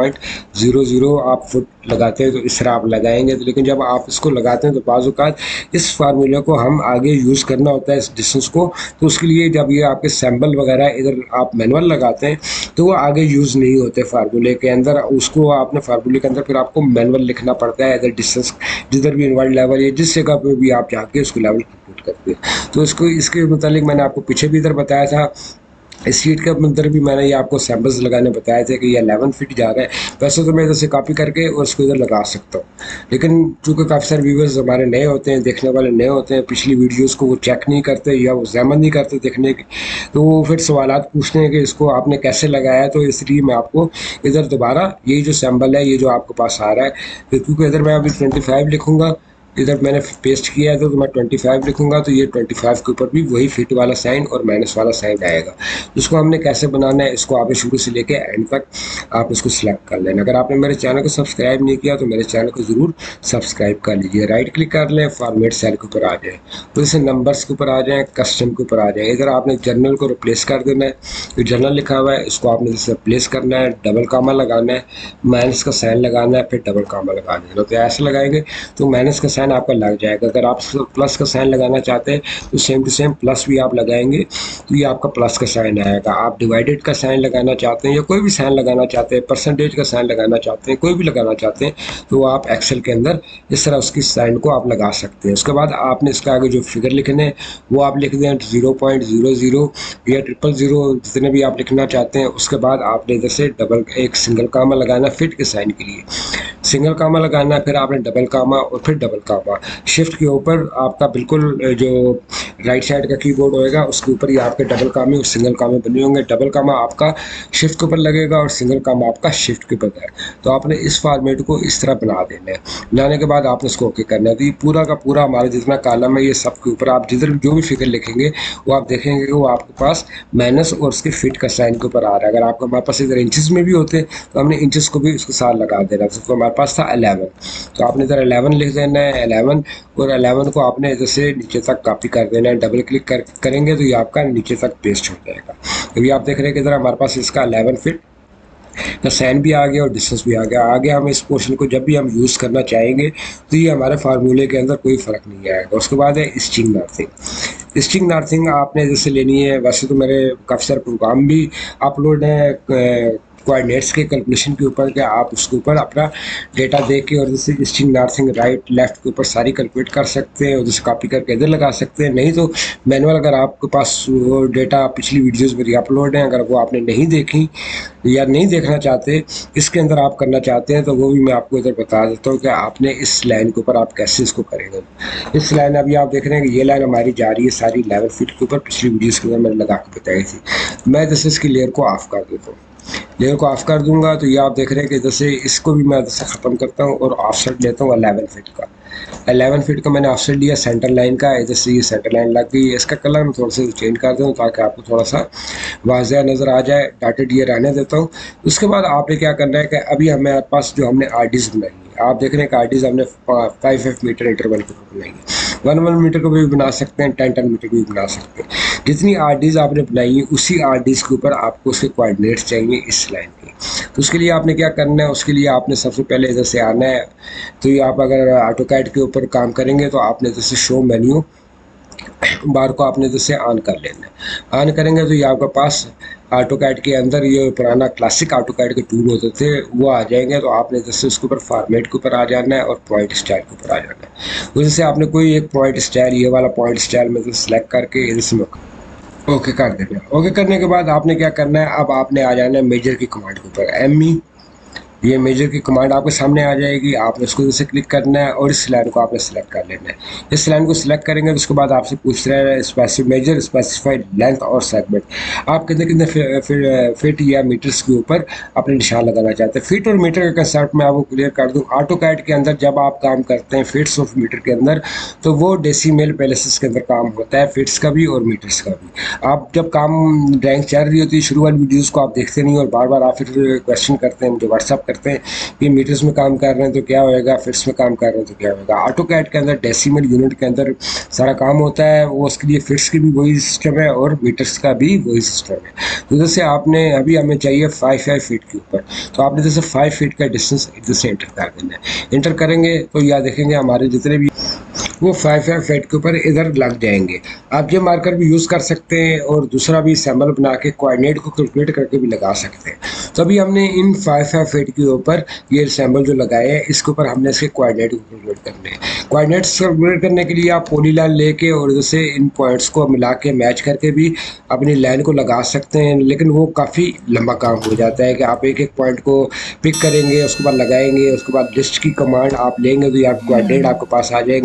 A: 11.00 आप फुट लगाते हैं तो इस तरह आप लगाएंगे। तो लेकिन जब आप इसको लगाते हैं तो बाज़ औक़ात इस फार्मूले को हम आगे यूज़ करना होता है इस डिस्टेंस को, तो उसके लिए जब ये आपके सैम्बल वगैरह इधर आप मैनुअल लगाते हैं तो वो आगे यूज़ नहीं होते फार्मूले के अंदर। उसको आपने फार्मूले के अंदर फिर आपको मैनुअल लिखना पड़ता है इधर डिस्टेंस जिधर भी इनवर्ड लेवल या जिस जगह पर भी आप जाके उसको लेवल कंप्लीट करते हैं। तो इसको इसके मुतालिक मैंने आपको पीछे भी इधर बताया था, इस शीट के अंदर भी मैंने ये आपको सैम्पल्स लगाने बताए थे कि ये 11 फीट जा रहा है। वैसे तो मैं इधर से कॉपी करके और इसको इधर लगा सकता हूँ, लेकिन चूँकि काफ़ी सारे व्यूवर्स हमारे नए होते हैं, देखने वाले नए होते हैं, पिछली वीडियोस को वो चेक नहीं करते या वो ज़हमत नहीं करते देखने की, तो वो फिर सवालात पूछते हैं कि इसको आपने कैसे लगाया। तो इसलिए मैं आपको इधर दोबारा यही जो सैम्पल है ये जो आपके पास आ रहा है, क्योंकि इधर मैं अभी 25 लिखूँगा, इधर मैंने पेस्ट किया है तो मैं 25 लिखूंगा तो ये 25 के ऊपर भी वही फिट वाला साइन और माइनस वाला साइन आएगा। इसको हमने कैसे बनाना है, इसको आपने शुरू से लेके एंड तक आप इसको सिलेक्ट कर लेना। अगर आपने मेरे चैनल को सब्सक्राइब नहीं किया तो मेरे चैनल को ज़रूर सब्सक्राइब कर लीजिए। राइट क्लिक कर लें, फॉर्मेट सेल के ऊपर आ जाए, तो इसे नंबर्स के ऊपर आ जाए, कस्टम के ऊपर आ जाए। इधर आपने जर्नल को रिप्लेस कर देना है, तो जर्नल लिखा हुआ है इसको आपने जैसे रिप्लेस करना है, डबल कामा लगाना है, माइनस का साइन लगाना है, फिर डबल कामा लगा देना। तो ऐसे लगाएंगे तो माइनस का साइन आपका लग जाएगा। अगर आप प्लस का साइन लगाना चाहते हैं तो सेम टू सेम प्लस भी आप लगाएंगे तो ये आपका प्लस का साइन आएगा। आप डिवाइडेड का साइन लगाना चाहते हैं या कोई भी साइन लगाना चाहते हैं, परसेंटेज का साइन लगाना चाहते हैं, कोई भी लगाना चाहते हैं, तो आप एक्सेल के अंदर इस तरह उसकी साइन को आप लगा सकते हैं। उसके बाद आपने इसके आगे जो फिगर लिखने हैं वो आप लिख दें 0.00 या 000, जितने भी आप लिखना चाहते हैं। उसके बाद आपने जैसे डबल एक सिंगल कामा लगाना फिट के साइन के लिए, सिंगल कामा लगाना, फिर आपने डबल कामा और फिर डबल कामा। शिफ्ट के ऊपर आपका बिल्कुल जो राइट साइड का कीबोर्ड होएगा उसके ऊपर ही आपके डबल कामे और सिंगल कामे बने होंगे। डबल कामा आपका शिफ्ट के ऊपर लगेगा और सिंगल कामा आपका शिफ्ट के ऊपर है। तो आपने इस फॉर्मेट को इस तरह बना देना है। बनाने के बाद आपने इसको ओके करना है। तो ये पूरा का पूरा हमारा जितना कॉलम है ये सब के ऊपर आप जिधर जो भी फिगर लिखेंगे वो आप देखेंगे कि वो आपके पास माइनस और उसके फिट का साइन के ऊपर आ रहा है। अगर आपको हमारे पास इधर इंचेस में भी होते तो हमने इंचेस को भी उसके साथ लगा देना। तो हमारे पास था 11, तो आपने इधर 11 लिख देना है, 11, और 11 को आपने जैसे नीचे तक कॉपी कर देना है। डबल क्लिक करेंगे तो ये आपका नीचे तक पेस्ट हो जाएगा। अभी आप देख रहे हैं कि इधर हमारे पास इसका 11 फिट का साइन भी आ गया और डिस्टेंस भी आ गया। आगे हम इस पोर्शन को जब भी हम यूज़ करना चाहेंगे तो ये हमारे फार्मूले के अंदर कोई फ़र्क नहीं आएगा। उसके बाद है स्ट्रिंग नॉर्थिंग। स्ट्रिंग नॉर्थिंग आपने जैसे लेनी है, वैसे तो मेरे काफ़ी सारे प्रोग्राम भी अपलोड है कोऑर्डिनेट्स के कैलकुलेशन के ऊपर, कि आप उसके ऊपर अपना डेटा दे के और जैसे स्ट्रिंग नॉर्थिंग राइट लेफ्ट के ऊपर सारी कैलकुलेट कर सकते हैं और जैसे कॉपी करके इधर लगा सकते हैं। नहीं तो मैनुअल अगर आपके पास वो डेटा पिछली वीडियोस मेरी अपलोड हैं, अगर वो आपने नहीं देखी या नहीं देखना चाहते, इसके अंदर आप करना चाहते हैं, तो वो भी मैं आपको इधर बता देता हूँ कि आपने इस लाइन के ऊपर आप कैसे इसको करेंगे। इस लाइन अभी आप देख रहे हैं कि ये लाइन हमारी जा रही है सारी 11 फीट के ऊपर, पिछली वीडियोज़ के अंदर मैंने लगा के बताई थी। मैं जैसे इसकी लेयर को ऑफ कर देता हूँ, लेयर को ऑफ कर दूंगा तो ये आप देख रहे हैं कि जैसे इसको भी मैं जैसे ख़त्म करता हूँ और ऑफसेट लेता हूँ 11 फीट का। 11 फीट का मैंने ऑफसेट लिया सेंटर लाइन का, जैसे ये सेंटर लाइन लग गई है। इसका कलर मैं थोड़ा सा चेंज कर दूँ ताकि आपको थोड़ा सा वाज़ह नज़र आ जाए। डॉटेड ये रहने देता हूँ। उसके बाद आपने क्या करना है कि अभी हमारे पास जो हमने आरडीज बनाई है, आप देख रहे हैं कि आरडीज हमने 5 मीटर इंटरवल के ऊपर बनाई है। 1 मीटर को भी बना सकते हैं, 10 मीटर भी बना सकते हैं। जितनी आरडीज आपने बनाई है उसी आरडीज के ऊपर आपको उसके कोऑर्डिनेट्स चाहिए इस लाइन के। तो उसके लिए आपने क्या करना है, उसके लिए आपने सबसे पहले इधर से आना है। तो ये आप अगर ऑटोकैड के ऊपर काम करेंगे तो आपने जैसे शो मेन्यू बार को आपने जैसे ऑन कर लेना है। ऑन करेंगे तो ये आपके पास ऑटोकैड के अंदर ये पुराना क्लासिक ऑटोकैड के टूल होते थे वो आ जाएंगे। तो आपने जैसे उसके ऊपर फॉर्मेट के ऊपर आ जाना है और पॉइंट स्टाइल के ऊपर आ जाना है। तो जैसे आपने कोई एक पॉइंट स्टाइल, ये वाला पॉइंट स्टाइल में सेलेक्ट करके इसमें ओके कर देना। ओके करने के बाद आपने क्या करना है, अब आपने आ जाना है मेजर की कमांड के ऊपर। ME, ये मेजर की कमांड आपके सामने आ जाएगी। आपने उसको जैसे क्लिक करना है और इस लाइन को आपने सेलेक्ट कर लेना है। इस लाइन को सिलेक्ट करेंगे तो उसके बाद आपसे पूछ रहा है स्पेसिफिक मेजर, स्पेसिफाइड लेंथ और सेगमेंट। आप कितने कितने फिट या मीटर्स के ऊपर अपने निशान लगाना चाहते हैं। फिट और मीटर का कंसेप्ट मैं आपको क्लियर कर दूँ। ऑटोकैड के अंदर जब आप काम करते हैं फिट्स और मीटर के अंदर, तो वो डेसीमल प्लेसेस के अंदर काम होता है, फिट्स का भी और मीटर्स का भी। आप जब काम ड्राइंग चल रही होती है, शुरू वाली वीडियोज़ को आप देखते नहीं और बार बार आप फिर क्वेश्चन करते हैं, मुझे व्हाट्सअप करते हैं कि मीटर्स में काम कर रहे हैं तो क्या होएगा, फिट्स में काम कर रहे हैं तो क्या होएगा। ऑटोकैड के अंदर डेसिमल यूनिट के अंदर सारा काम होता है, वो उसके लिए फिट्स की भी वही सिस्टम है और मीटर्स का भी वही सिस्टम है। तो जैसे आपने अभी हमें चाहिए 5 फीट के ऊपर, तो आपने जैसे 5 फीट का डिस्टेंस इधर से एंटर कर देना है। एंटर करेंगे तो यह देखेंगे हमारे जितने भी वो 5 फीट के ऊपर इधर लग जाएंगे। आप ये मार्कर भी यूज़ कर सकते हैं और दूसरा भी सैम्बल बना के कोऑर्डिनेट को कैलकुलेट करके भी लगा सकते हैं। तो अभी हमने इन 5 फीट के ऊपर ये सैम्बल जो लगाए हैं इसके ऊपर हमने इसके कोऑर्डिनेट को कैलकुलेट करने हैं। कोऑर्डिनेट्स कैलकुलेट करने के लिए आप पॉलीलाइन लेके और जैसे इन पॉइंट्स को मिला के मैच करके भी अपनी लाइन को लगा सकते हैं, लेकिन वो काफ़ी लंबा काम हो जाता है कि आप एक एक पॉइंट को पिक करेंगे, उसके बाद लगाएंगे, उसके बाद लिस्ट की कमांड आप लेंगे तो यार कोऑर्डिनेट आपके पास आ जाएंगे। कॉपी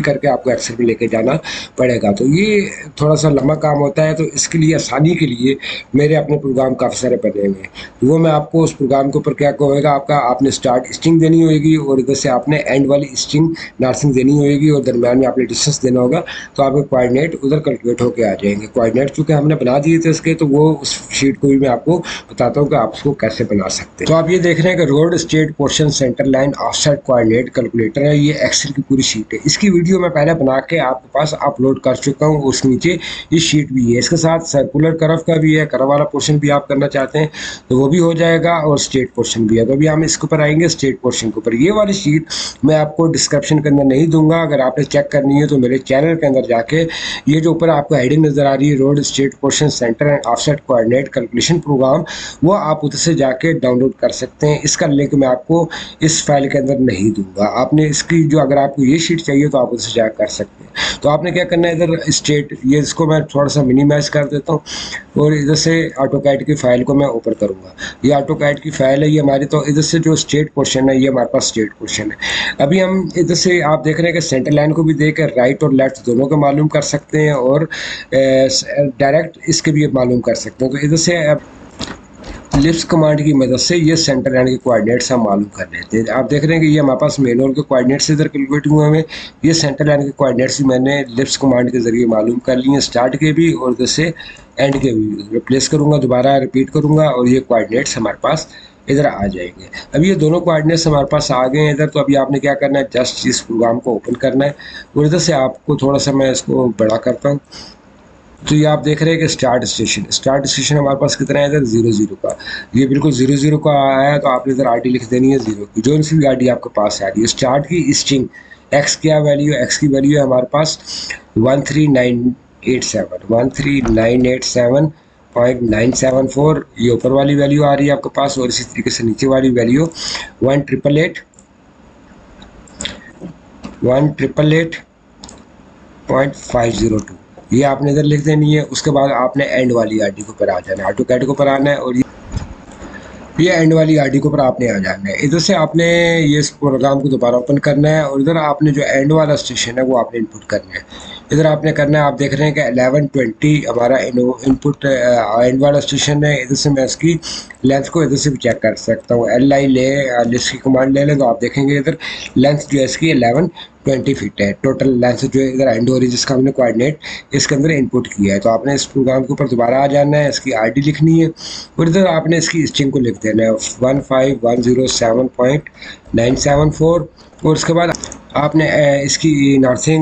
A: करके आपको एक्सेल में लेके जाना पड़ेगा। तो ये थोड़ा सा लंबा काम होता है, तो इसके लिए आसानी के लिए मेरे अपने प्रोग्राम काफ़ी सारे बने हुए हैं। तो वो मैं आपको उस प्रोग्राम के ऊपर क्या होगा, आपका आपने स्टार्ट स्ट्रिंग देनी होगी और इधर से आपने एंड वाली स्ट्रिंग नर्सिंग देनी होगी और दरम्यान में आपने डिस्टेंस देना होगा, तो आपके कोऑर्डिनेट उधर कैलकुलेट होकर आ जाएंगे। कोऑर्डिनेट चूँकि हमने बना दिए थे इसके, तो वो उस शीट को भी मैं आपको बताता हूँ कि आप उसको कैसे बना सकते हैं। तो आप ये देख रहे हैं कि road state portion centre line offset coordinate calculator है, ये एक्सेल की पूरी शीट है। इसकी वीडियो मैं पहले बना के आपके पास अपलोड कर चुका हूँ, उसके नीचे ये शीट भी है। इसके साथ सर्कुलर कर्व का भी है, कर्व वाला पोर्शन भी आप करना चाहते हैं तो वो भी हो जाएगा, और स्टेट पोर्शन भी है। तो अभी हम इसके ऊपर आएंगे स्टेट पोर्शन के ऊपर। ये वाली शीट मैं आपको डिस्क्रिप्शन के अंदर नहीं दूंगा, अगर आपने चेक करनी है तो मेरे चैनल के अंदर जाके ये जो ऊपर आपको हेडिंग नजर आ रही है road state portion centre and offset coordinate calculation program, वो आप उधर से जाके डाउनलोड कर सकते हैं। इसका लिंक मैं आपको इस फाइल के अंदर नहीं दूंगा। आपने इसकी जो अगर आपको ये शीट चाहिए तो आप उधर से जाकर कर सकते हैं। तो आपने क्या करना है, इधर स्टेट, ये इसको मैं थोड़ा सा मिनिमाइज कर देता हूँ और इधर से ऑटोकैड की फाइल को मैं ऊपर करूँगा। ये ऑटोकैड की फाइल है ये हमारी। तो इधर से जो स्टेट पोर्शन है ये हमारे पास स्टेट पोर्शन है। अभी हम इधर से आप देख रहे हैं कि सेंटर लाइन को भी देकर राइट और लेफ्ट दोनों को मालूम कर सकते हैं और डायरेक्ट इसके भी मालूम कर सकते हैं। तो इधर से लिप्स कमांड की मदद से ये सेंटर लाइन के कोऑर्डिनेट्स हम मालूम कर लेते हैं। आप देख रहे हैं कि ये हमारे पास मैनुअल के कोऑर्डिनेट्स इधर कैलकुलेट हुए हैं। ये सेंटर लाइन के कोऑर्डिनेट्स भी मैंने लिप्स कमांड के जरिए मालूम कर लिए हैं, स्टार्ट के भी और इधर से एंड के भी। रिप्लेस करूँगा, दोबारा रिपीट करूँगा और ये कोऑर्डिनेट्स हमारे पास इधर आ जाएंगे। अभी ये दोनों कोऑर्डिनेट्स हमारे पास आ गए हैं इधर। तो अभी आपने क्या करना है, जस्ट इस प्रोग्राम को ओपन करना है और इधर से आपको थोड़ा सा मैं इसको बड़ा करता हूँ। तो ये आप देख रहे हैं कि स्टार्ट स्टेशन हमारे पास कितना है इधर 00 का, ये बिल्कुल 00 का आया है। तो आपने इधर आरडी लिख देनी है 0 की, जो सी भी आरडी आपके पास आ रही है। स्टार्ट की स्ट्रिंग एक्स क्या वैल्यू है, एक्स की वैल्यू है हमारे पास 13987.974, ये ऊपर वाली वैल्यू आ रही है आपके पास, और इसी तरीके से नीचे वाली वैल्यू 1,888.502, ये आपने इधर लिख देनी है। उसके बाद आपने एंड वाली आरडी के ऊपर आ जाना है, ऑटोकैड के ऊपर आना है और ये एंड वाली आरडी के ऊपर आपने आ जाना है। इधर से आपने ये इस प्रोग्राम को दोबारा ओपन करना है और इधर आपने जो एंड वाला स्टेशन है वो आपने इनपुट करना है। इधर आपने करना है, आप देख रहे हैं कि 1120 हमारा इनपुट एंड वाला स्टेशन है। इधर से मैं इसकी लेंथ को इधर से भी चेक कर सकता हूँ। LI लिस्ट की कमांड ले लें तो आप देखेंगे इधर लेंथ जो है इसकी 1120 फीट है। टोटल लेंथ जो है इधर एंड हो रही है जिसका हमने कोऑर्डिनेट इसके अंदर इनपुट किया है। तो आपने इस प्रोग्राम के ऊपर दोबारा आ जाना है, इसकी आरडी लिखनी है और इधर आपने इसकी स्ट्रिंग को लिख देना है 15107.974 और उसके बाद आपने इसकी नर्सिंग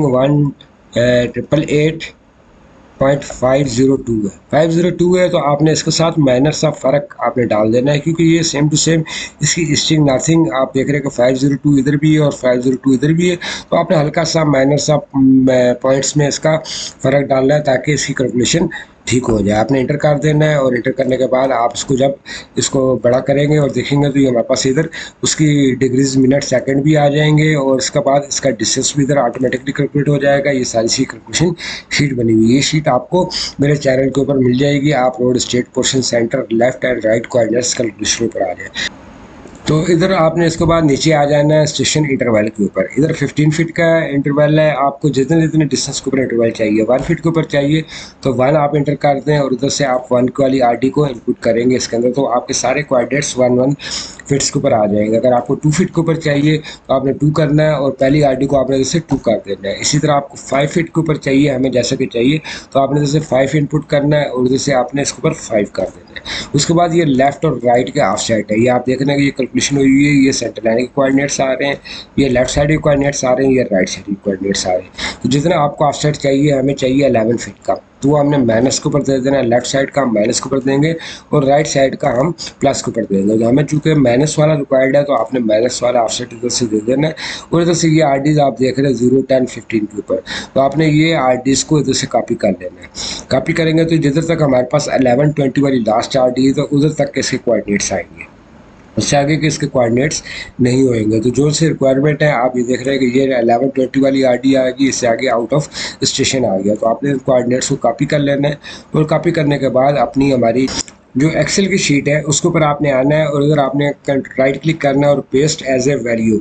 A: 1,888.502 है, 502 है। तो आपने इसके साथ माइनर सा फ़र्क आपने डाल देना है क्योंकि ये सेम टू सेम इसकी स्ट्रिंग नथिंग आप देख रहे हैं कि 502 इधर भी है और 502 इधर भी है। तो आपने हल्का सा माइनर सा पॉइंट्स में इसका फ़र्क डालना है ताकि इसकी कैलकुलेशन ठीक हो जाए। आपने इंटर कर देना है और इंटर करने के बाद आप इसको जब इसको बड़ा करेंगे और देखेंगे तो ये हमारे पास इधर उसकी डिग्रीज मिनट सेकंड भी आ जाएंगे और इसके बाद इसका डिस्टेंस भी इधर ऑटोमेटिकली कैलकुलेट हो जाएगा। ये सारी सी कैलकुलेशन शीट बनी हुई है। ये शीट आपको मेरे चैनल के ऊपर मिल जाएगी। आप road state portion centre left and right coordinates calculation पर आ जाए। तो इधर आपने इसके बाद नीचे आ जाना है स्टेशन इंटरवल के ऊपर। इधर 15 फीट का इंटरवल है, आपको जितने जितने डिस्टेंस के ऊपर इंटरवल चाहिए, 1 फीट के ऊपर चाहिए तो 1 आप इंटर कर दें और उधर से आप 1 वाली आरडी को इनपुट करेंगे इसके अंदर। तो आपके सारे कोऑर्डिनेट्स 1 फीट्स के ऊपर आ जाएंगे। अगर आपको 2 फीट के ऊपर चाहिए तो आपने 2 करना है और पहली आरडी को आपने जैसे 2 कर देना है। इसी तरह आपको 5 फीट के ऊपर चाहिए, हमें जैसा कि चाहिए तो आपने जैसे 5 इनपुट करना है और जैसे आपने इसके ऊपर 5 कर देना है। उसके बाद ये लेफ्ट और राइट के ऑफ साइड है, ये आप देख रहे हैं कि ये कैलकुलेशन हुई है। ये सेंटर लाइन के कोऑर्डिनेट्स आ रहे हैं, ये लेफ्ट साइड के कोऑर्डिनेट्स आ रहे हैं, ये राइट साइड के कोऑर्डिनेट्स आ रहे हैं। तो जितना आपको ऑफ साइड चाहिए, हमें चाहिए 11 फीट का, तो वो हमने माइनस के ऊपर दे देना है। लेफ्ट साइड का हम माइनस के ऊपर देंगे और राइट साइड का हम प्लस के ऊपर देंगे। तो हमें चूँकि माइनस वाला रिक्वायर्ड है तो आपने माइनस वाला ऑफ साइड इधर से दे देना है और इधर से ये आरडीज आप देख रहे हैं 0, 10, 15 के ऊपर। तो आपने ये आरडीज को इधर से कॉपी कर लेना है। कॉपी करेंगे तो जिधर तक हमारे पास 1120 वाली लास्ट आरडी है तो उधर तक के इसके कोऑर्डिनेट्स आएंगे, उससे आगे के इसके कोऑर्डिनेट्स नहीं होंगे। तो जो से रिक्वायरमेंट है आप ये देख रहे हैं कि ये 1120 वाली आरडी आएगी, इससे आगे आउट ऑफ स्टेशन आ गया। तो आपने कोऑर्डिनेट्स को कॉपी कर लेना है और कॉपी करने के बाद अपनी हमारी जो एक्सेल की शीट है उसके ऊपर आपने आना है और इधर आपने राइट क्लिक करना है और पेस्ट एज ए वैल्यू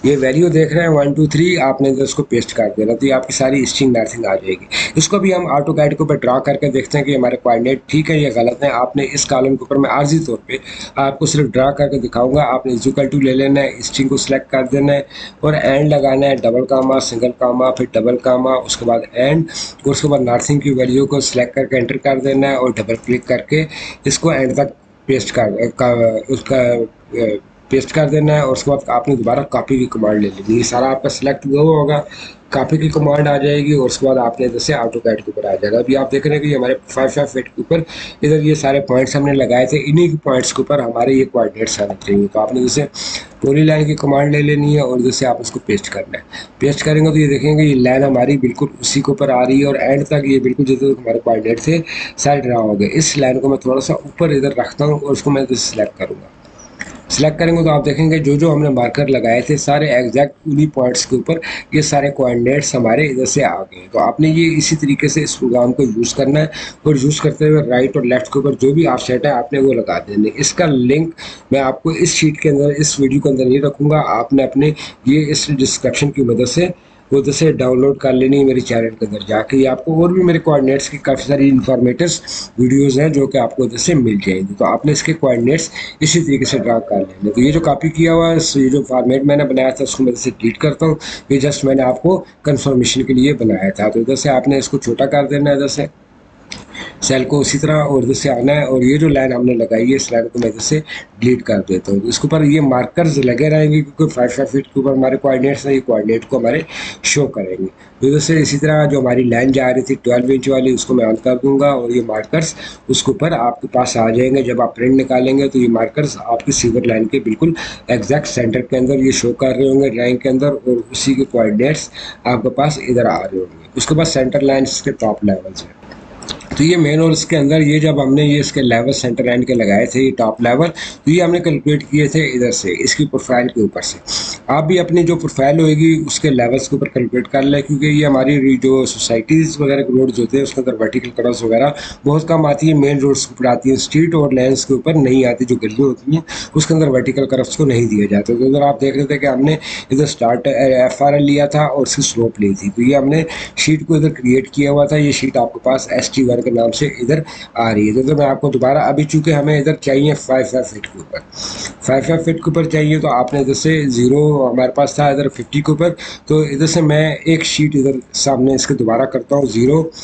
A: ये वैल्यू देख रहे हैं 1 2 3, आपने इधर उसको पेस्ट कर देना, तो ये आपकी सारी स्ट्रिंग नर्सिंग आ जाएगी। इसको भी हम ऑटो गाइड के ऊपर ड्रा करके देखते हैं कि हमारे कोऑर्डिनेट ठीक है या गलत है। आपने इस कॉलम के ऊपर मैं आर्जी तौर पे आपको सिर्फ ड्रा करके दिखाऊंगा। आपने इक्वल टू ले लेना है, स्ट्रिंग को सिलेक्ट कर देना है और एंड लगाना है, डबल कामा, सिंगल कामा, फिर डबल कामा, उसके बाद एंड, और उसके बाद नर्सिंग की वैल्यू को सिलेक्ट करके एंटर कर देना है और डबल क्लिक करके इसको एंड तक पेस्ट उसका पेस्ट कर देना है। और उसके बाद आपने दोबारा कॉपी की कमांड ले लेनी है। ये सारा आपका सिलेक्ट हुआ होगा, कॉपी की कमांड आ जाएगी और उसके बाद आपने इधर से ऑटो गाइड के ऊपर आ जाएगा। अभी आप देख रहे हैं कि हमारे 5 फीट के ऊपर इधर ये सारे पॉइंट्स हमने लगाए थे, इन्हीं के पॉइंट्स के ऊपर हमारे ये कोऑर्डिनेट्स आने चाहिए। तो आपने जैसे पूरी लाइन की कमांड ले लेनी है और जैसे आप उसको पेस्ट करना है। पेस्ट करेंगे तो ये देखेंगे ये लाइन हमारी बिल्कुल उसी के ऊपर आ रही है और एंड तक ये बिल्कुल जो हमारे कोऑर्डिनेट थे सारे ड्रा हो गए। इस लाइन को मैं थोड़ा सा ऊपर इधर रखता हूँ और उसको मैं इधर सेलेक्ट करूँगा। सेलेक्ट करेंगे तो आप देखेंगे जो जो हमने मार्कर लगाए थे सारे एग्जैक्ट उन्हीं पॉइंट्स के ऊपर ये सारे कोऑर्डिनेट्स हमारे इधर से आ गए। तो आपने ये इसी तरीके से इस प्रोग्राम को यूज़ करना है और यूज़ करते हुए राइट और लेफ्ट के ऊपर जो भी ऑफसेट है आपने वो लगा देने। इसका लिंक मैं आपको इस शीट के अंदर, इस वीडियो के अंदर नहीं रखूँगा। आपने अपने ये इस डिस्क्रिप्शन की मदद से वो जैसे डाउनलोड कर लेनी है मेरे चैनल के अंदर जाके। ये आपको और भी मेरे कोऑर्डिनेट्स की काफ़ी सारी इन्फॉर्मेटिव वीडियोस हैं जो कि आपको जैसे मिल जाएंगी। तो आपने इसके कोऑर्डिनेट्स इसी तरीके से ड्रा कर लेने। तो ये जो कॉपी किया हुआ है, ये जो फॉर्मेट मैंने बनाया था उसको मैं जैसे डिलीट करता हूँ। ये जस्ट मैंने आपको कंफर्मेशन के लिए बनाया था। तो इधर से आपने इसको छोटा कर देना है, इधर से सेल को उसी तरह और इधर से आना है और ये जो लाइन हमने लगाई है इस लाइन को मैं इधर से डिलीट कर देता हूँ। इसके ऊपर ये मार्कर्स लगे रहेंगे क्योंकि 5 फीट के ऊपर हमारे कोऑर्डिनेट्स हैं, ये कोऑर्डिनेट को हमारे शो करेंगे। तो इधर से इसी तरह जो हमारी लाइन जा रही थी 12 इंच वाली उसको मैं ऑन कर दूंगा और ये मार्कर्स उसके ऊपर आपके पास आ जाएंगे। जब आप प्रिंट निकालेंगे तो ये मार्कर्स आपकी सीवर लाइन के बिल्कुल एग्जैक्ट सेंटर के अंदर ये शो कर रहे होंगे ड्राइंग के अंदर और उसी के कोऑर्डिनेट्स आपके पास इधर आ रहे होंगे। उसके बाद सेंटर लाइन इसके टॉप लेवल से, तो ये मेन और इसके अंदर ये जब हमने ये इसके लेवल सेंटर एंड के लगाए थे ये टॉप लेवल, तो ये हमने कैलकुलेट किए थे इधर से इसकी प्रोफाइल के ऊपर से। आप भी अपनी जो प्रोफाइल होगी उसके लेवल्स के ऊपर कैलकुलेट कर लें क्योंकि ये हमारी जो सोसाइटीज़ वगैरह के रोड्स होते हैं उसके अंदर वर्टिकल क्रॉस वगैरह बहुत कम आती है। मेन रोड्स के ऊपर आती है, स्ट्रीट और लेंस के ऊपर नहीं आती। जो गलियाँ होती हैं उसके अंदर वर्टिकल क्रॉस को नहीं दिया जाता। तो इधर आप देख रहे थे कि हमने इधर स्टार्ट FRL लिया था और उसकी स्लोप ली थी। तो ये हमने शीट को इधर क्रिएट किया हुआ था। ये शीट आपके पास ST1 के नाम से इधर आ रही है। तो मैं आपको दोबारा अभी चूंकि हमें इधर चाहिए 5 फीट के ऊपर, 5 फीट के ऊपर चाहिए तो आपने इधर से 0 हमारे पास था इधर 50 के ऊपर, तो इधर से मैं एक शीट इधर सामने इसके दोबारा करता हूँ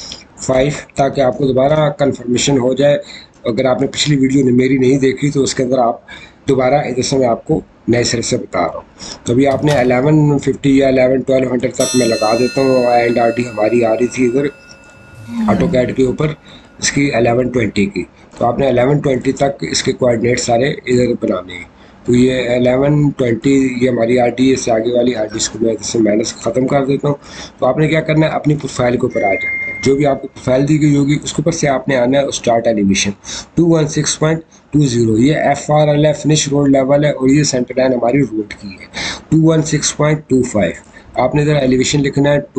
A: 0.5 ताकि आपको दोबारा कंफर्मेशन हो जाए। अगर आपने पिछली वीडियो मेरी नहीं देखी तो उसके अंदर आप दोबारा इधर से मैं आपको नए सिरे से बता रहा हूँ। तो अभी आपने 1150 या 11-1200 तक मैं लगा देता हूँ। LRD हमारी आ रही थी इधर ऑटो कैड के ऊपर इसकी 1120 की, तो आपने 1120 तक इसके कोऑर्डिनेट सारे इधर बनाने हैं। तो ये 1120 ये हमारी RD है, इससे आगे वाली RD को मैं इससे माइनस ख़त्म कर देता हूँ। तो आपने क्या करना है अपनी प्रोफाइल के ऊपर आ जाना है। जो भी आपको प्रोफाइल दी गई होगी उसके ऊपर से आपने आना है स्टार्ट एलिवेशन 216.20। ये FRL है, फिनिश रोड लेवल है और ये सेंटर लाइन हमारी रोड की है 216.25। आपने इधर एलिवेशन लिखना है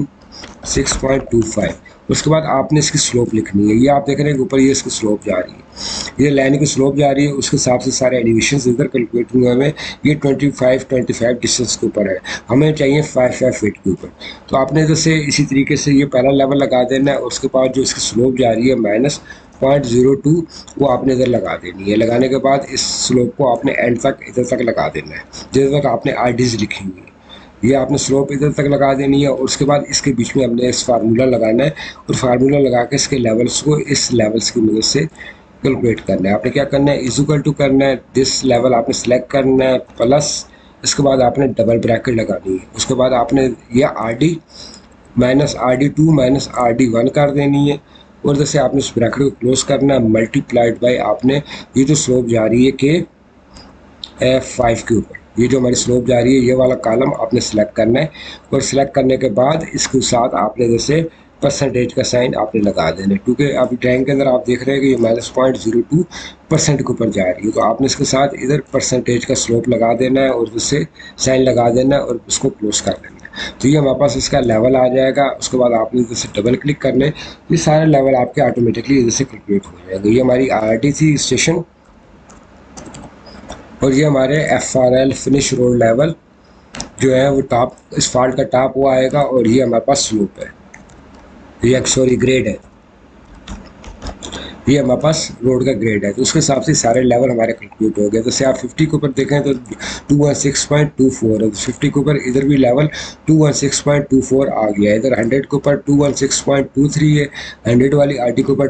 A: 216.25। उसके बाद आपने इसकी स्लोप लिखनी है। ये आप देख रहे हैं ऊपर ये इसकी स्लोप जा रही है, ये लाइन की स्लोप जा रही है। उसके हिसाब से सारे एलिवेशंस इधर कैलकुलेट हुए हमें। ये 25 डिस्टेंस के ऊपर है, हमें चाहिए 5 फीट के ऊपर। तो आपने इधर से इसी तरीके से ये पहला लेवल लगा देना है। उसके बाद जो इसकी स्लोप जा रही है -0.02 वो आपने इधर लगा देनी है। लगाने के बाद इस स्लोप को आपने एंड तक इधर तक लगा देना है जिधर तक आपने RDs लिखी हुई है। ये आपने स्लोप इधर तक लगा देनी है और उसके बाद इसके बीच में हमने इस फार्मूला लगाना है और फार्मूला लगा के इसके लेवल्स को इस लेवल्स की मदद से कैलकुलेट करना है। आपने क्या करना है इक्वल टू करना है, दिस लेवल आपने सेलेक्ट करना है प्लस इसके बाद आपने डबल ब्रैकेट लगानी है। उसके बाद आपने ये RD -RD2 -RD1 कर देनी है और जैसे आपने उस ब्रैकेट को क्लोज करना है मल्टीप्लाइड बाय आपने ये जो स्लोप जा रही है के F5 के ऊपर, ये जो हमारी स्लोप जा रही है ये वाला कॉलम आपने सेलेक्ट करना है और सेलेक्ट करने के बाद इसके साथ आपने जैसे परसेंटेज का साइन आपने लगा देना है क्योंकि अभी ड्राइंग के अंदर आप देख रहे हैं कि ये -0.02% के ऊपर जा रही है। तो आपने इसके साथ इधर परसेंटेज का स्लोप लगा देना है और जिससे साइन लगा देना है और उसको क्लोज कर देना है। तो ये हमारे पास इसका लेवल आ जाएगा। उसके बाद आपने जैसे डबल क्लिक करने ये सारे लेवल आपके ऑटोमेटिकली इधर से कैलकुलेट हो जाएंगे। ये हमारी RD थी स्टेशन और ये हमारे FRL फिनिश रोड लेवल जो है वो टॉप, इस फॉल्ट का टॉप वो आएगा, और ये हमारे पास स्लोप है, ये सॉरी ग्रेड है, ये हमारे पास रोड का ग्रेड है। तो उसके हिसाब से सारे लेवल हमारे कैलकुलेट हो गए। जैसे आप 50 के ऊपर देखें तो 216.24 है, तो 50 के ऊपर इधर भी लेवल 216.24 आ गया है। इधर 100 के ऊपर 216.23 है, 100 वाली आरटी के ऊपर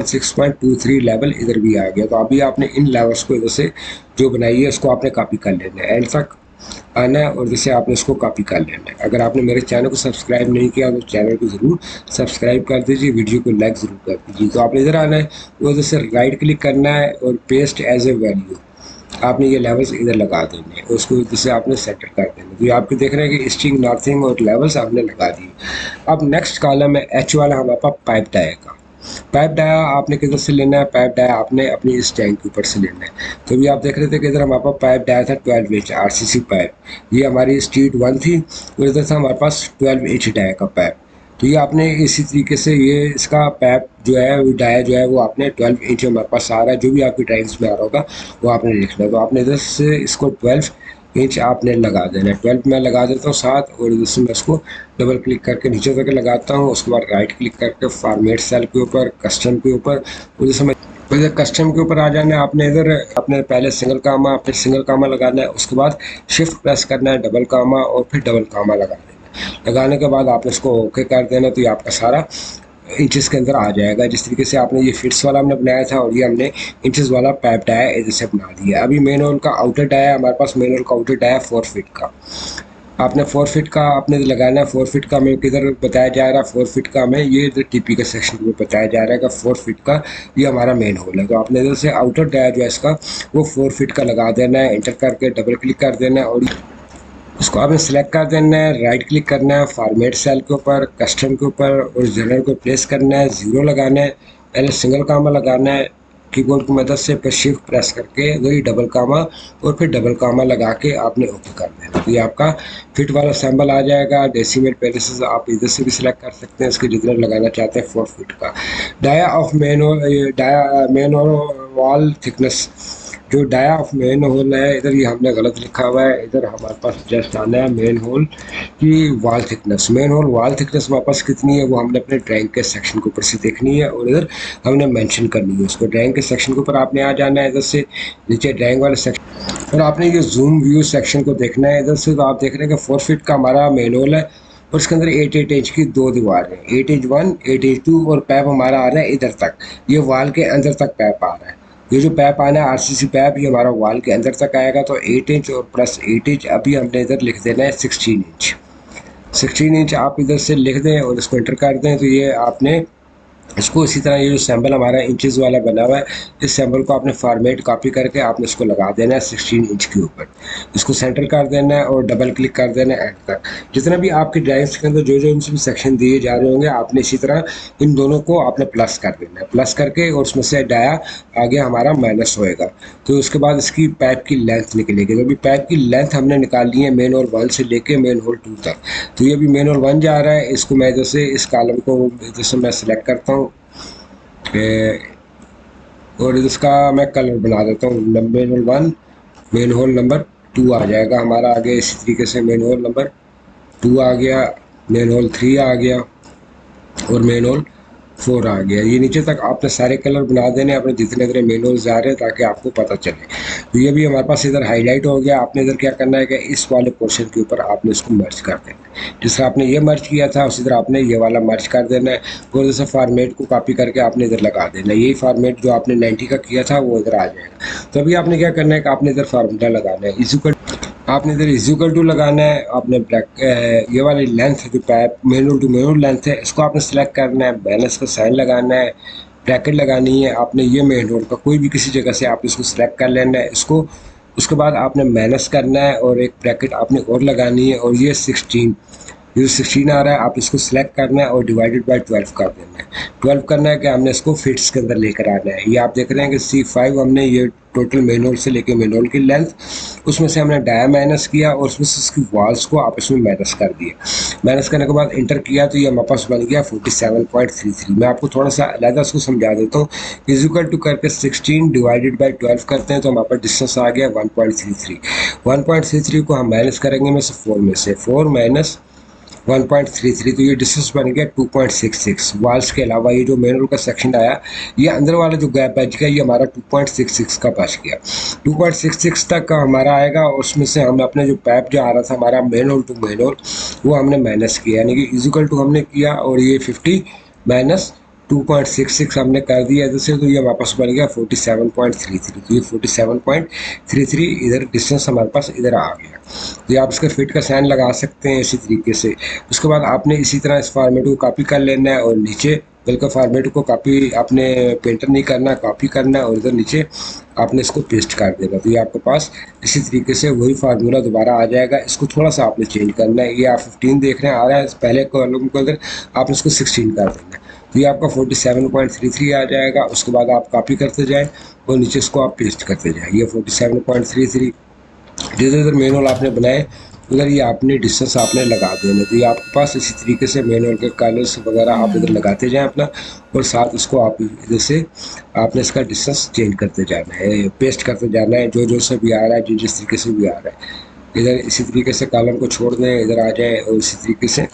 A: 216.23 लेवल इधर भी आ गया। तो अभी आपने इन लेवल्स को इधर से जो बनाई है उसको आपने कॉपी कर लेना है, एंड तक आना है और जैसे आपने इसको कॉपी कर लेना है। अगर आपने मेरे चैनल को सब्सक्राइब नहीं किया तो चैनल को ज़रूर सब्सक्राइब कर दीजिए, वीडियो को लाइक ज़रूर कर दीजिए। तो आपने इधर आना है, वो जैसे राइट क्लिक करना है और पेस्ट एज ए वैल्यू, आपने ये लेवल्स इधर लगा देने हैं, उसको जैसे आपने सेंटर कर देना। तो ये आपके देख रहे हैं कि स्ट्रिंग नॉर्थिंग और लेवल्स आपने लगा दिए। अब नेक्स्ट कॉलम है एच वाला, हमारे पास पाइप डाया का। पाइप डाया आपने किधर से लेना है, पाइप डाया आपने अपनी इस टैंक के ऊपर से लेना है। तो भी आप देख रहे थे कि इधर हमारे पास पाइप डाया था 12 इंच आरसीसी पाइप, ये हमारी स्ट्रीट 1 थी, और इधर था हमारे पास 12 इंच डाया का पाइप। तो ये आपने इसी तरीके से ये इसका पाइप जो है वो डाया जो है वो आपने 12 इंच हमारे पास आ रहा है, जो भी आपकी ड्राइंग्स में आ रहा होगा वो आपने लिखना है। तो आपने इधर से इसको 12 इंच आपने लगा देना है। 12 मैं लगा देता हूँ 7, और जैसे मैं इसको डबल क्लिक करके नीचे तक लगाता हूँ, उसके बाद राइट क्लिक करके फॉर्मेट सेल के ऊपर, कस्टम के ऊपर, और जैसे मैं इधर कस्टम के ऊपर आ जाना है। आपने इधर अपने पहले सिंगल कामा, फिर सिंगल कामा लगाना है, उसके बाद शिफ्ट प्रेस करना है, डबल कामा, और फिर डबल कामा लगा देना है। लगाने के बाद आपने इसको ओके कर देना, तो ये आपका सारा इंचेस के अंदर आ जाएगा। जिस तरीके से आपने ये फिट्स वाला हमने बनाया था, और ये हमने इंचेस वाला पाइप डाया इधर से बना दिया। अभी मेन होल का आउटर डाया हमारे पास, मेन होल का आउटर डाया 4 फीट का, आपने 4 फीट का आपने लगाना है। 4 फीट का हमें किधर बताया जा रहा है, 4 फीट का हमें ये इधर टीपी का सेक्शन में बताया जा रहा है कि 4 फीट का ये हमारा मेन होल है। तो आपने इधर से आउटर डाया जो है इसका वो 4 फीट का लगा देना है, एंटर करके डबल क्लिक कर देना है, और उसको आपने सेलेक्ट कर देना है, राइट क्लिक करना है, फॉर्मेट सेल के ऊपर, कस्टम के ऊपर, और जनरल को प्लेस करना है, 0 लगाना है, पहले सिंगल कामा लगाना है कीबोर्ड की मदद से, फिर शिफ्ट प्रेस करके वही डबल कामा, और फिर डबल कामा लगा के आपने ओके कर देना। तो ये आपका फिट वाला सैम्बल आ जाएगा। डेसिमल पेरिसेस आप इधर से भी सिलेक्ट कर सकते हैं, इसके जितना लगाना चाहते हैं 4 फीट का। Dia of main wall thickness, जो डाया ऑफ मेन होल है इधर ये हमने गलत लिखा हुआ है, इधर हमारे पास जस्ट आना है मेन होल की wall thickness. Manhole wall thickness हमारे पास कितनी है वो हमने अपने ड्राइंग के सेक्शन के ऊपर से देखनी है, और इधर हमने मेंशन करनी है उसको। ड्राइंग के सेक्शन के ऊपर आपने आ जाना है, इधर से नीचे ड्राइंग वाले सेक्शन, और आपने ये जूम व्यू सेक्शन को देखना है। इधर से तो आप देख रहे हैं कि 4 फीट का हमारा मेन होल है, और इसके अंदर 8 इंच की 2 दीवार है, 8 इंच 1, 8 इंच 2, और पैप हमारा आ रहा है इधर तक, ये वॉल के अंदर तक पैप आ रहा है। ये जो पैप आना है आरसीसी पैप, ये हमारा वॉल के अंदर तक आएगा। तो 8 इंच और प्लस 8 इंच अभी हमने इधर लिख देना है 16 इंच। 16 इंच आप इधर से लिख दें और इसको एंटर कर दें, तो ये आपने इसको इसी तरह ये जो सैम्बल हमारा इंचेस वाला बना हुआ है, इस सैम्बल को आपने फॉर्मेट कॉपी करके आपने इसको लगा देना है 16 इंच के ऊपर, इसको सेंटर कर देना है और डबल क्लिक कर देना है एंड तक। जितना भी आपकी ड्राइंग्स के अंदर जो जो इनसे भी सेक्शन दिए जा रहे होंगे, आपने इसी तरह इन दोनों को आपने प्लस कर देना है, प्लस करके, और उसमें से डाया आगे हमारा माइनस होएगा। तो उसके बाद इसकी पाइप की लेंथ निकलेगी। तो अभी पाइप की लेंथ हमने निकाल ली है मेन होल 1 से लेके मेन होल 2 तक। तो ये अभी मेन होल 1 जा रहा है, इसको मैं जैसे इस कॉलम को जैसे मैं सिलेक्ट करता हूँ और इसका मैं कलर बना देता हूँ, manhole 1, manhole number 2 आ जाएगा हमारा आगे। इसी तरीके से मेन होल नंबर 2 आ गया, मेन होल 3 आ गया, और मेन होल 4 आ गया। ये नीचे तक आपने सारे कलर बना देने अपने जितने इधर मेन होल्स आ रहे हैं, ताकि आपको पता चले। तो ये भी हमारे पास इधर हाईलाइट हो गया। आपने इधर क्या करना है कि इस वाले पोर्शन के ऊपर आपने इसको मर्ज कर देना है, जिस तरह आपने ये मर्ज किया था उसी तरह आपने ये वाला मर्ज कर देना है, और जैसे फॉर्मेट को कॉपी करके आपने इधर लगा देना है। यही फॉर्मेट जो आपने 90 का किया था वो इधर आ जाएगा। तो अभी आपने क्या करना है कि आपने इधर फार्मूला लगाना है, आपने इधर इक्वल टू लगाना है। आपने ब्लैक ये वाली लेंथ जो pipe manhole to manhole length है, इसको आपने सेलेक्ट करना है, बैलेंस का साइन लगाना है, ब्रैकेट लगानी है। आपने ये मेन होल का कोई भी किसी जगह से आप इसको सेलेक्ट कर लेना है इसको। उसके बाद आपने माइनस करना है और एक ब्रैकेट आपने और लगानी है, और ये 16 ये जो 16 आ रहा है आप इसको सिलेक्ट करना है और डिवाइडेड बाय 12 कर देना है। 12 करना है कि हमने इसको फिट्स के अंदर लेकर आना है। ये आप देख रहे हैं कि C5 हमने ये टोटल मेन होल से लेके मेन होल की लेंथ, उसमें से हमने डाया माइनस किया और उसमें से उसकी वॉल्स को आपस में माइनस कर दिया। माइनस करने के बाद इंटर किया तो ये हमारे पास बन गया 47.33। मैं आपको थोड़ा सा अलग इसको समझा देता हूँ। इज इक्वल टू करके 16 डिवाइडेड बाई 12 करते हैं तो हमारे पास डिस्टेंस आ गया 1.33। 1.33 को हम माइनस करेंगे में से 4 में से 4 माइनस 1.33 तो ये डिस्टेंस बन गया 2.66। वॉल्स के अलावा ये जो मेन रोड का सेक्शन आया, ये अंदर वाला जो गैप बच गया ये हमारा 2.66 का बच गया। 2.66 तक का हमारा आएगा और उसमें से हम अपने जो पैप जो आ रहा था हमारा manhole to manhole वो हमने माइनस किया, यानी कि इजिकल टू हमने किया और ये 50 माइनस 2.66 हमने कर दिया इधर से, तो ये हमारे पास बन गया 47.33। तो ये 47.33 इधर डिस्टेंस हमारे पास इधर आ गया। तो ये आप इसका फिट का साइन लगा सकते हैं इसी तरीके से। उसके बाद आपने इसी तरह इस फॉर्मेट को कॉपी कर लेना है और नीचे बिल्कुल फॉर्मेट को कॉपी आपने पेंटर नहीं करना, कॉपी करना है और इधर नीचे आपने इसको पेस्ट कर देना। तो ये आपके पास इसी तरीके से वही फार्मूला दोबारा आ जाएगा। इसको थोड़ा सा आपने चेंज करना है। ये आप 15 देख रहे हैं आ रहा है, पहले कॉलम के अंदर आपने इसको 16 कर देना है। तो ये आपका 47.33 आ जाएगा। उसके बाद आप कॉपी करते जाएं और नीचे इसको आप पेस्ट करते जाएं। ये 47.33 जिधर इधर मेन होल आपने बनाए उधर ये आपने डिस्टेंस आपने लगा देना। तो ये आपके पास इसी तरीके से मेन होल के कलर्स वगैरह आप इधर लगाते जाएं अपना, और साथ इसको आप इधर से आपने इसका डिस्टेंस चेंज करते जाना है, पेस्ट करते जाना है जो से भी आ रहा है, जिस तरीके से भी आ रहा है। इधर इसी तरीके से कॉलम को छोड़ दें, इधर आ जाए और इसी तरीके से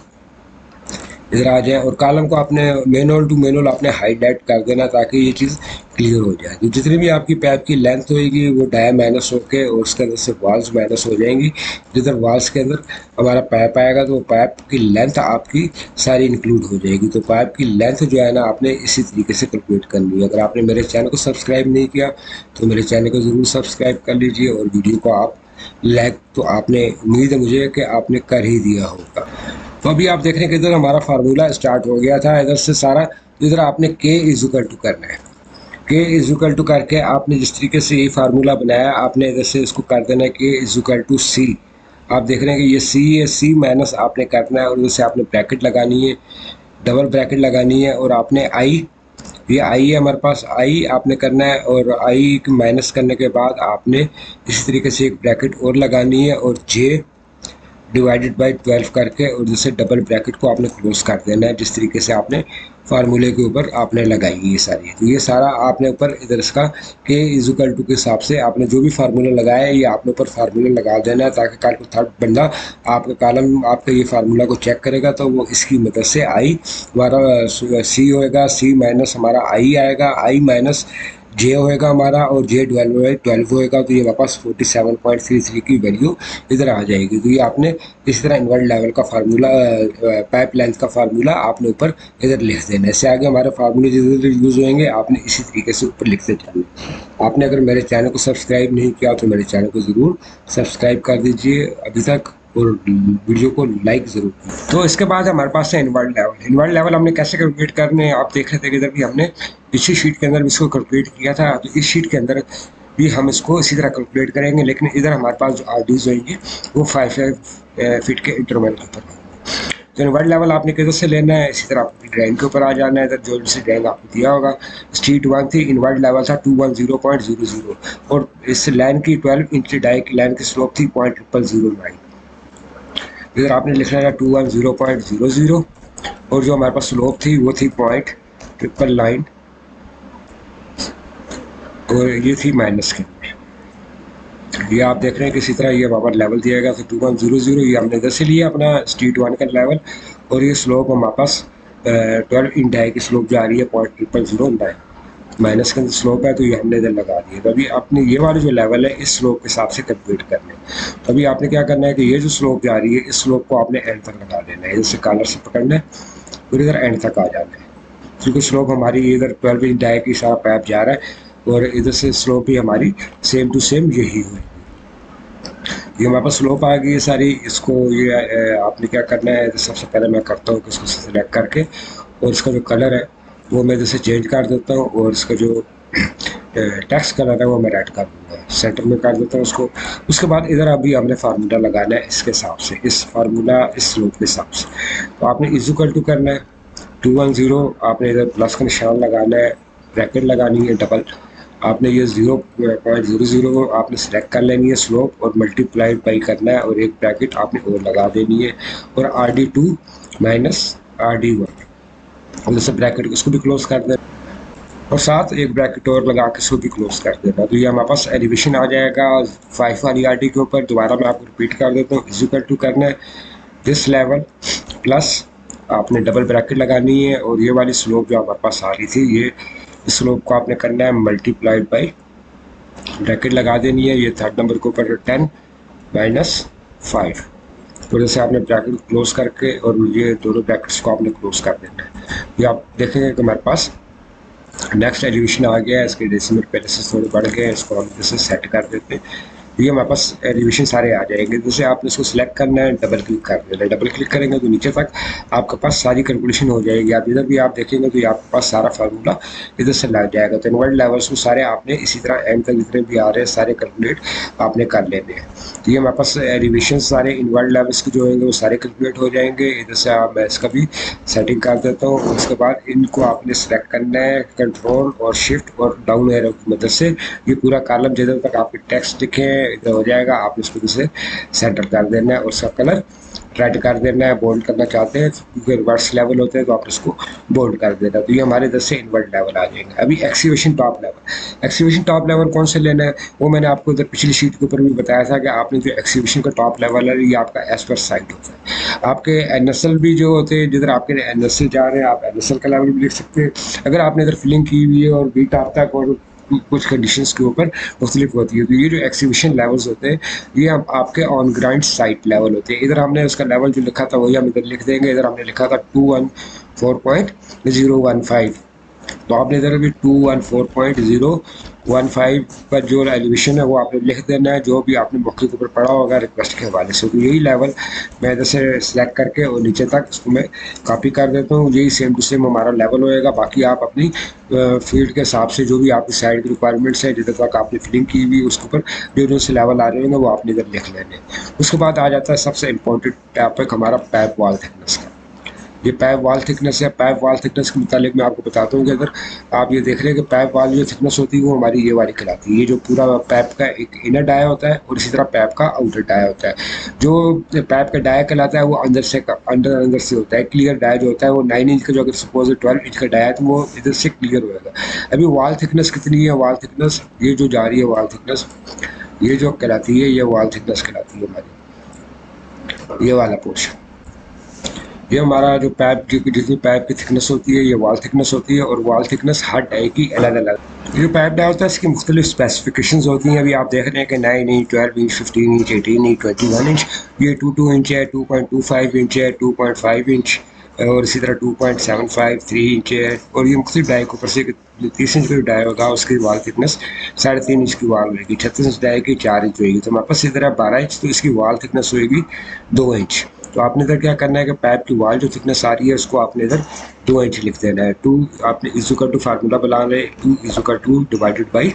A: इधर आ जाए और कॉलम को आपने manhole to manhole आपने हाईलाइट कर देना ताकि ये चीज़ क्लियर हो जाए। तो जितनी भी आपकी पैप की लेंथ होएगी वो डाया माइनस होके और उसके अंदर से वॉल्स माइनस हो जाएंगी। जिधर वॉल्स के अंदर हमारा पैप आएगा तो पैप की लेंथ आपकी सारी इंक्लूड हो जाएगी। तो पैप की लेंथ जो है ना आपने इसी तरीके से कैलकुलेट करनी है। अगर आपने मेरे चैनल को सब्सक्राइब नहीं किया तो मेरे चैनल को ज़रूर सब्सक्राइब कर लीजिए और वीडियो को आप लाइक तो आपने उम्मीद है मुझे कि आपने कर ही दिया होगा। तो अभी आप देख रहे हैं कि इधर हमारा फार्मूला स्टार्ट हो गया था इधर से सारा। इधर आपने K इज इक्वल टू करना है। K इज इक्वल टू करके आपने जिस तरीके से ये फार्मूला बनाया आपने इधर से इसको कर देना है K is equal to C। आप देख रहे हैं कि ये C है, C माइनस आपने करना है और उधर से आपने ब्रैकेट लगानी है, डबल ब्रैकेट लगानी है और आपने I, ये I है हमारे पास, I आपने करना है और I माइनस करने के बाद आपने इसी तरीके से एक ब्रैकेट और लगानी है और J डिवाइडेड बाई 12 करके और जैसे डबल ब्रैकेट को आपने क्लोज कर देना है जिस तरीके से आपने फार्मूले के ऊपर आपने लगाई ये सारी। तो ये सारा आपने ऊपर इधर इसका K इज इक्वल टू के हिसाब से आपने जो भी फार्मूला लगाया है ये आपने ऊपर फार्मूला लगा देना है ताकि कल को थर्ड बंदा आपका कॉलम आपका ये फार्मूला को चेक करेगा तो वो इसकी मदद से I हमारा C होएगा, C माइनस हमारा I आएगा, I माइनस J होएगा हमारा और J 12 होएगा। तो ये वापस 47.33 की वैल्यू इधर आ जाएगी। तो ये आपने इस तरह इनवर्ट लेवल का फार्मूला पाइप लेंथ का फार्मूला आपने ऊपर इधर लिख देना है। इससे आगे हमारे फार्मूले जिधर यूज़ होंगे आपने इसी तरीके से ऊपर लिखते जाना। आपने अगर मेरे चैनल को सब्सक्राइब नहीं किया तो मेरे चैनल को ज़रूर सब्सक्राइब कर दीजिए अभी तक और वीडियो को लाइक ज़रूर। तो इसके बाद हमारे पास है इनवर्ट लेवल। इनवर्ट लेवल हमने कैसे कैलकुलेट करने हैं आप देख रहे थे कि इधर भी हमने पिछली शीट के अंदर भी इसको कैलकुलेट किया था। तो इस शीट के अंदर भी हम इसको इसी तरह कैलकुलेट करेंगे, लेकिन इधर हमारे पास जो RDs होंगी वो 5 फीट के इंटरवल के ऊपर। तो इनवर्ट लेवल आपने किधर से लेना है, इसी तरह आपकी ड्राइंग के ऊपर आ जाना है। इधर जो जैसे ड्राइंग आपको दिया होगा स्ट्रीट 1 थी, इनवर्ट लेवल था 210.00 और इस लाइन की 12 इंच डाई की लाइन की स्लोप थी 0.0009। इधर आपने लिखना है 210.00 और जो हमारे पास स्लोप थी वो थी 0.999 और ये थी माइनस के। ये आप देख रहे हैं कि इसी तरह ये हमारा लेवल दिया गया था 2100। ये हमने इधर से लिया अपना स्ट्रीट 1 का लेवल और ये स्लोप हमारे पास 12 इंच डाई की स्लोप जा रही है 0.009 माइनस का स्लोप है। तो ये हमने इधर लगा दिया। तभी आपने ये वाले जो लेवल है इस स्लोप के हिसाब से कैलकुलेट करने। तभी आपने क्या करना है कि ये जो स्लोप जा रही है इस स्लोप को आपने एंड तक लगा देना है, इधर से कॉलर से पकड़ना है और इधर एंड तक आ जाना है। क्योंकि स्लोप हमारी इधर 12 इंच डाई की सारा पैप जा रहा है और इधर से स्लोप भी हमारी सेम टू सेम यही हुई। ये हमारे पास स्लोप आ गई है सारी। इसको ये आपने क्या करना है, सबसे पहले मैं करता हूँ कि इसको सेलेक्ट करके और इसका जो कलर है वो मैं जैसे चेंज कर देता हूँ और इसका जो टेक्स्ट कलर है वो मैं रेड कर दूँगा, सेंटर में कर देता हूँ उसको। उसके बाद इधर अभी हमने फार्मूला लगाना है इसके हिसाब से, इस फार्मूला इस स्लोप के हिसाब से। तो आपने इज इक्वल टू करना है 210, आपने इधर प्लस का निशान लगाना है, ब्रैकेट लगानी है डबल, आपने ये 0.00 आपने सेलेक्ट कर लेनी है स्लोप और मल्टीप्लाइड बाई करना है, और एक ब्रैकेट आपने और लगा देनी है, और RD2 माइनस RD1, और जैसे ब्रैकेट उसको भी क्लोज कर देना, और साथ एक ब्रैकेट और लगा के इसको भी क्लोज कर देना। तो ये हमारे पास एलिवेशन आ जाएगा 5 वाली RD के ऊपर। दोबारा मैं आपको रिपीट कर देता हूँ, इज इक्वल टू करना है दिस लेवल प्लस आपने डबल ब्रैकेट लगानी है, और ये वाली स्लोप जो हमारे पास आ रही थी, ये इस स्लोप को आपने करना है मल्टीप्लाइड बाई ब्रैकेट लगा देनी है, ये थर्ड नंबर के ऊपर 10 माइनस 5। तो जैसे आपने ब्रैकेट क्लोज करके और ये दोनों ब्रैकेट्स को आपने क्लोज कर देना है। ये आप देखेंगे कि हमारे पास नेक्स्ट एलिवेशन आ गया है, इसके डेसिमल पहले से थोड़े बढ़ गए हैं, इसको हम जैसे सेट कर देते हैं, ये हमारे पास एलिवेशन सारे आ जाएंगे। जैसे आपने इसको सिलेक्ट करना है, डबल क्लिक कर देना है, डबल क्लिक करेंगे तो नीचे तक आपके पास सारी कैलकुलेशन हो जाएगी। आप इधर भी आप देखेंगे तो ये आपके पास सारा फार्मूला इधर से लग जाएगा। तो इनवर्ड लेवल्स को सारे आपने इसी तरह एंड तक जितने भी आ रहे हैं सारे कैलकुलेट आपने कर लेने हैं। तो ये हमारे पास एलिवेशन सारे इनवर्ड लेवल्स के जो होंगे वो सारे कैलकुलेट हो जाएंगे। इधर से मैं इसका भी सेटिंग कर देता हूँ। उसके बाद इनको आपने सेलेक्ट करना है कंट्रोल और शिफ्ट और डाउन एरो की मदद से, ये पूरा कॉलम जिधर तक आपके टेक्स्ट दिखे इधर हो जाएगा, आप इसको इसे सेंटर कर देना है और उसका कलर रेड कर देना है। बोल्ड करना चाहते हैं क्योंकि रिवर्स लेवल होते हैं तो आप इसको बोल्ड कर देना। तो ये हमारे इधर से इनवर्ट लेवल आ जाएंगे। अभी excavation top level, excavation top level कौन से लेना है वो मैंने आपको इधर पिछली शीट के ऊपर भी बताया था कि आपने जो एक्सीवेशन का टॉप लेवल है ये आपका एज पर साइट होता है। आपके NSL भी जो होते हैं, जिधर आपके NSL जा रहे हैं आप NSL का लेवल भी लिख सकते हैं। अगर आपने इधर फिलिंग की हुई है और बी टॉप तक और कुछ कंडीशंस के ऊपर मुख्तलिफ होती है। तो ये जो एक्सीबिशन लेवल्स होते हैं ये आपके ऑन ग्राउंड साइट लेवल होते हैं। इधर हमने उसका लेवल जो लिखा था वही हम इधर लिख देंगे। इधर हमने लिखा था 214.015, तो आपने इधर भी 214.015 पर जो एलिवेशन है वो आपने लिख देना है, जो भी आपने मौके के ऊपर पढ़ा होगा रिक्वेस्ट के हवाले से। तो यही लेवल मैं इधर से सिलेक्ट करके और नीचे तक इसको मैं कॉपी कर देता हूँ। यही सेम टू सेम हमारा लेवल होएगा। बाकी आप अपनी फील्ड के हिसाब से जो भी आपकी साइड की रिक्वायरमेंट्स है जिधर तक आपने फिलिंग की हुई उसके ऊपर जो से लेवल आ रहे होंगे वो आपने इधर लिख लेने। उसके बाद आ जाता है सबसे इंपॉर्टेंट टॉपिक हमारा पैप वॉल थिकनेस का। ये पैप वॉल थिकनेस है। पैप वॉल थिकनेस के मुतालिक मैं आपको बताता हूँ कि अगर आप ये देख रहे हैं कि पैप वॉल जो थिकनेस होती है वो हमारी ये वाली कहलाती है। ये जो पूरा पैप का एक इनर डाया होता है और इसी तरह पैप का आउटर डाया होता है। जो पैप का डाया कहलाता है वो अंदर से होता है। क्लियर डाया जो होता है वो 9 इंच का, जो अगर सपोज 12 इंच का डाया है तो वो इधर से क्लियर होगा। अभी वॉल थिकनेस कितनी है? वॉल थिकनेस ये जो जा रही है वॉल थिकनेस ये जो कहलाती है ये वॉल थिकनेस कहलाती है हमारी, ये वाला पोर्शन। ये हमारा जो पैप की जितनी पैप की थिकनेस होती है ये वॉल थिकनेस होती है। और वॉल थिकनेस हर डाई की अलग अलग, जो पैप डाई होता है इसकी मुख्तलिफ स्पेसिफिकेशंस होती हैं। अभी आप देख रहे हैं कि 9 inch, 12 inch, 15 inch, 18 inch, 21 inch, ये 2 इंच है, 2.25 इंच है, 2.5 इंच और इसी तरह 2.75, 3 इंच है। और ये मुख्तलिफ डाई के ऊपर से 30 इंच का डाई होगा उसकी वॉल थिकनेस 3.5 इंच की वॉल होगी। 36 इंच डाई की 4 इंच होगी। तो हमारे पास इधर है 12 इंच, तो इसकी वॉल थिकनेस होगी 2 इंच। तो आपने इधर क्या करना है कि पैप की वॉल जो थिकनेस आ रही है उसको आपने इधर 2 इंच लिख देना है। 2 आपने इज इक्वल टू फार्मूला बना रहे 2 is equal to divided by